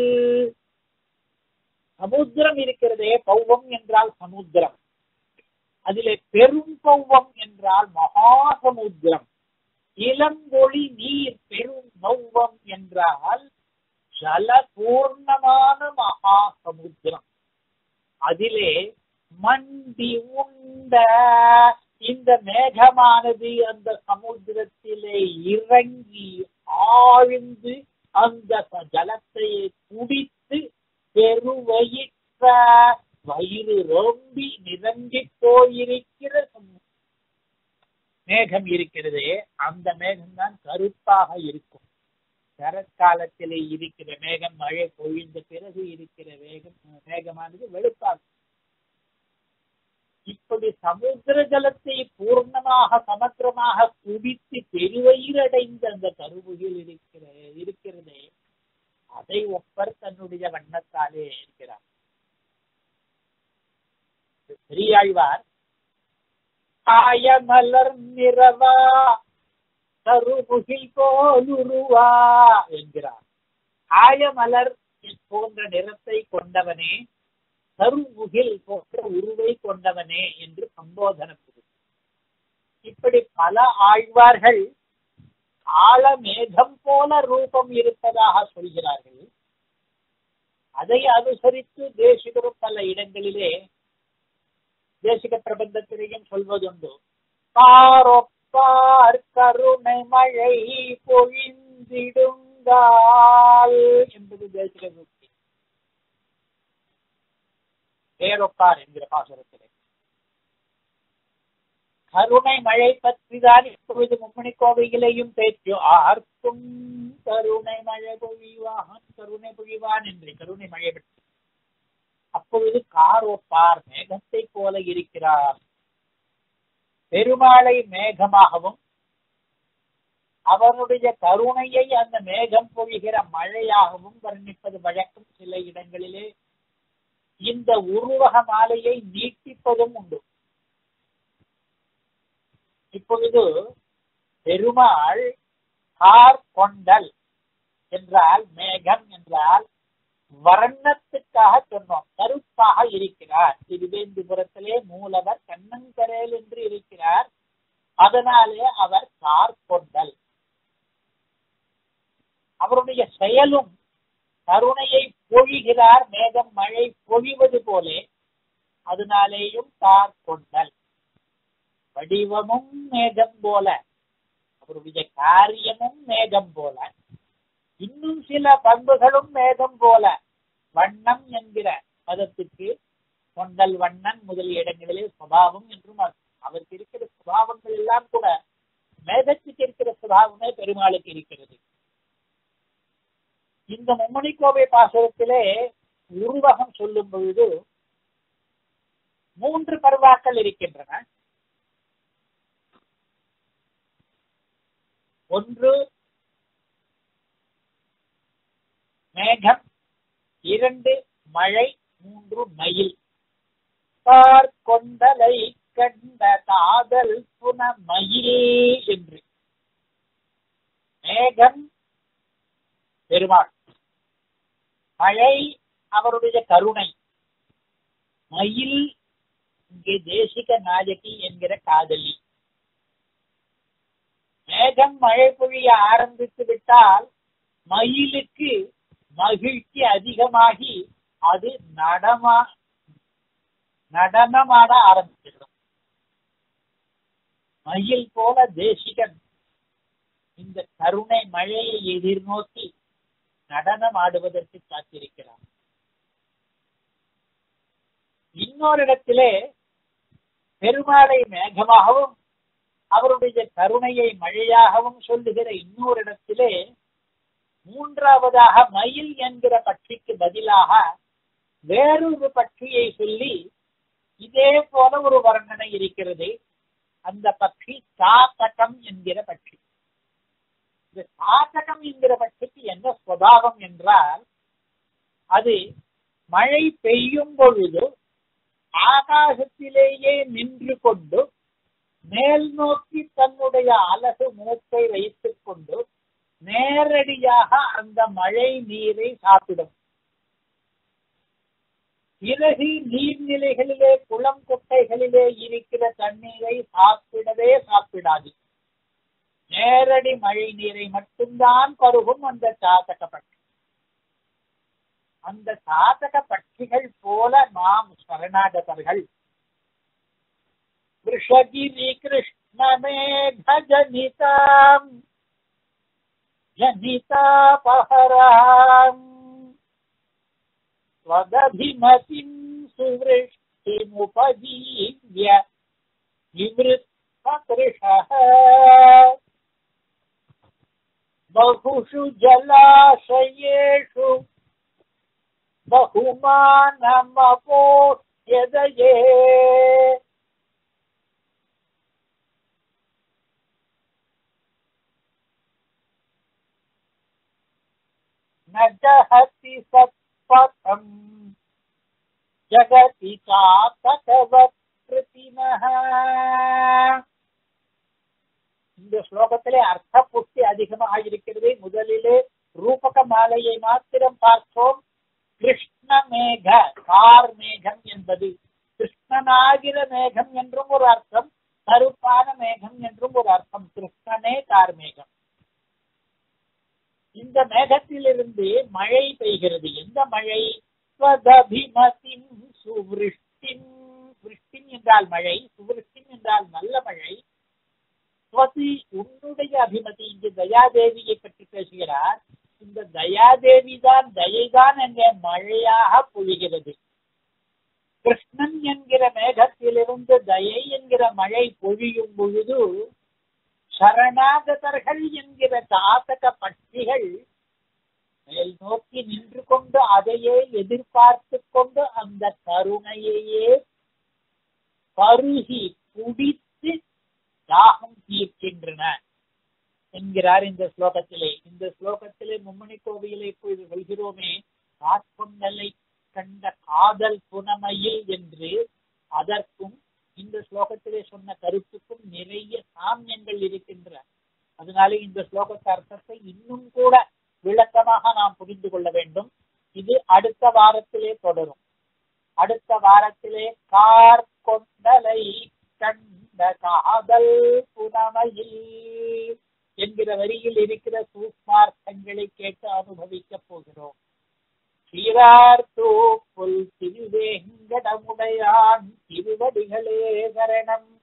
Speaker 1: சமுத்திரம் இருக்கிறதே, பௌவம் என்றால் சமுத்திரம், அதிலே பெரும் பௌவம் என்றால் மகா சமுத்திரம். இளங்கொழி நீர் பெரும் பௌவம் என்றால் ஜலபூர்ணமான மகா சமுத்திரம். அதிலே மண்டி உண்ட இந்த மேகமானது அந்த சமுத்திரத்திலே இறங்கி ஆழ்ந்து அந்த ஜலத்தை குடித்து பெருவயிற்ற வயிறு ரொம்பி நிரம்பி போயிருக்கிற மேகம் இருக்கிறதே, அந்த மேகம் தான் கருப்பாக இருக்கும். சரத்காலத்திலே இருக்கிற மேகம் மழை பொழிந்த பிறகு இருக்கிற வேகம் மேகமானது வெளுப்பாகும். இப்படி சமுத்திர ஜலத்தை பூர்ணமாக சமத்திரமாக குடித்து பெருவயிரடைந்த அந்த கருமுகில் இருக்கிற இருக்கிறதே, அதை ஒப்பர் தன்னுடைய வண்ணத்தாலே இருக்கிறார். பெரியாழ்வார் ஆயமலர் நிறவா கருமுகில் போலுருவா என்கிறார். ஆயமலர் போன்ற நிறத்தை கொண்டவனே, கருமுகில் போன்ற உருவை கொண்டவனே என்று சம்போதன புரியும். இப்படி பல ஆழ்வார்கள் காளமேகம் போல ரூபம் இருப்பதாக சொல்கிறார்கள். அதை அனுசரித்து தேசிகரும் பல இடங்களிலே தேசிக பிரபந்தத்திலேயும் சொல்வதுண்டு. பாரொப்பார் கருணை மழை பொழிந்திடுங்கால் என்பது தேசிக சூக்தி. பேரொப்பார் என்கிற பாசுரத்திலே கருணை மழை பற்றிதான் இப்பொழுது மும்மணி கோவையிலையும் பேச்சு. ஆர்க்கும் கருணை மழை பொழிவான், கருணை பொழிவான் என்று கருணை மழை பற்றி. அப்பொழுது காரோப்பார் மேகத்தை போல இருக்கிறார். பெருமாளை மேகமாகவும் அவனுடைய கருணையை அந்த மேகம் பொழிகிற மழையாகவும் வர்ணிப்பது வழக்கம். சில இடங்களிலே இந்த உருவக மாலையை நீட்டிப்பதும் உண்டு. இப்பொழுது பெருமாள் கார் கொண்டல் என்றால், மேகம் என்றால் வர்ணத்துக்காக சொன்னோம். கருப்பாக இருக்கிறார். திருவேந்திபுரத்திலே மூலவர் கண்ணங்கரேல் என்று இருக்கிறார். அதனாலே அவர் கார் கொண்டல். அவருடைய செயலும் கருணையை பொழிகிறார். மேகம் மழை பொழிவது போலே, அதனாலேயும் கார் கொண்டல். வடிவமும் மேகம் போல, அவருடைய காரியமும் மேகம் போல, இன்னும் சில பண்புகளும் மேகம் போல. வண்ணம் என்கிற பதத்துக்கு கொண்டல் வண்ணன் முதலிய இடங்களிலே சுபாவம் என்றும் அவருக்கு இருக்கிற சுபாவங்கள் எல்லாம் கூட மேகத்துக்கு இருக்கிற சுபாவமே பெருமாளுக்கு இருக்கிறது. இந்த மும்மணி கோவை பாசுரத்திலே உருவகம் சொல்லும் பொழுது மூன்று பருவாக்கள் இருக்கின்றன. ஒன்று மேகம், இரண்டு மழை, மூன்று மயில். கார் கொண்டலை கண்ட காதல் புன மயிலே என்று. மேகம் பெருமாள், மழை அவருடைய கருணை, மயில் இங்கே தேசிக நாயகி என்கிற காதலி. மேகம் மழை பொழிய ஆரம்பித்து விட்டால் மயிலுக்கு மகிழ்ச்சி அதிகமாகி அது நடமா நடனமாட ஆரம்பிச்சிடும். மயில் போல தேசிகன் இந்த கருணை மழையை எதிர்நோக்கி நடனம் ஆடுவதற்கு காத்திருக்கிறார். இன்னொரு இடத்திலே பெருமாளை மேகமாகவும் அவருடைய கருணையை மழையாகவும் சொல்லுகிற இன்னொரு இடத்திலே மூன்றாவதாக மயில் என்கிற பட்சிக்கு பதிலாக வேறொரு பட்சியை சொல்லி இதே போல ஒரு வர்ணனை இருக்கிறது. அந்த பட்சி சாத்தகம் என்கிற பட்சி. இந்த சாத்தகம் என்கிற பட்சிக்கு என்ன சுபாவம் என்றால், அது மழை பெய்யும் பொழுது ஆகாசத்திலேயே நின்று கொண்டு மேல் நோக்கி தன்னுடைய அலகு மூக்கை வைத்துக் கொண்டு நேரடியாக அந்த மழை நீரை சாப்பிடும். பிறகு நீர்நிலைகளிலே குளம் குட்டைகளிலே இருக்கிற தண்ணீரை சாப்பிடவே சாப்பிடாது. நேரடி மழை நீரை மட்டும்தான் பருகும் அந்த சாதக பட்சி. அந்த சாதக பட்சிகள் போல நாம் சரணாகதர்கள். விஷகிரி கிருஷ்ணமேக ஜனிதாம் ஜனிதாபஹராம் ஸ்வதபிமதிம் சுவ்ருஷ்டிமுபஜீவ்ய விவ்ருத்பக்ருஷஹ பகுஷு ஜலாஷயேஷு பகுமானமபோஷ்யதயே. நஜஹதி சத்பதம் ஜகதி சாதகவத் கிருதினஹ. இந்த ஸ்லோகத்திலே அர்த்த புஷ்டி அதிகமாக இருக்கிறது. முதலிலே ரூபக மாலையை மாத்திரம் பார்த்தோம். கிருஷ்ண மேக, கார் மேகம் என்பது கிருஷ்ணனாகிற மேகம் என்றும் ஒரு அர்த்தம், கருப்பான மேகம் என்றும் ஒரு அர்த்தம். கிருஷ்ணனே கார் மேகம். இந்த மேகத்திலிருந்து மழை பெய்கிறது. எந்த மழை? ஸ்வதபிமதிம் சுவ்ருஷ்டிம். விருஷ்டிம் என்றால் மழை, சுவ்ருஷ்டிம் என்றால் நல்ல மழை. ஸ்வதி உன்னுடைய அபிமதி. இங்கு தயாதேவியை பற்றி பேசுகிறார். இந்த தயாதேவி தான், தயைதான் என்ற மழையாக பொழிகிறது. கிருஷ்ணன் என்கிற மேகத்திலிருந்து தயை என்கிற மழை பொழியும் பொழுது சரணாகதர்கள் என்கிற தாசக பட்சிகள் மேல் நோக்கி நின்று கொண்டு அதையே எதிர்பார்த்து கொண்டு அந்த கருணையையே பருகி குடித்து தாகம் தீர்க்கின்றன என்கிறார் இந்த ஸ்லோகத்திலே. இந்த ஸ்லோகத்திலே மும்மணி கோவிலை இப்பொழுது சொல்கிறோமே, காட்கொண்டலை கண்ட காதல் புனமையில் என்று, அதற்கும் இந்த ஸ்லோகத்திலே சொன்ன கருத்துக்கும் நிறைய சாமியங்கள் இருக்கின்றன. அதனாலே இந்த ஸ்லோகத்த அர்த்தத்தை இன்னும் கூட விளக்கமாக நாம் புரிந்து கொள்ள வேண்டும். இது அடுத்த வாரத்திலே தொடரும். அடுத்த வாரத்திலே கார் கொண்டலை கண்ட காதல் புனமையில் என்கிற வரியில் இருக்கிற சூக்மார்த்தங்களை கேட்டு அனுபவிக்க போகிறோம். ஸ்ரீரார்த்தோ புல் திருவேங்கடமுடையான் திருவடிகளே சரணம்.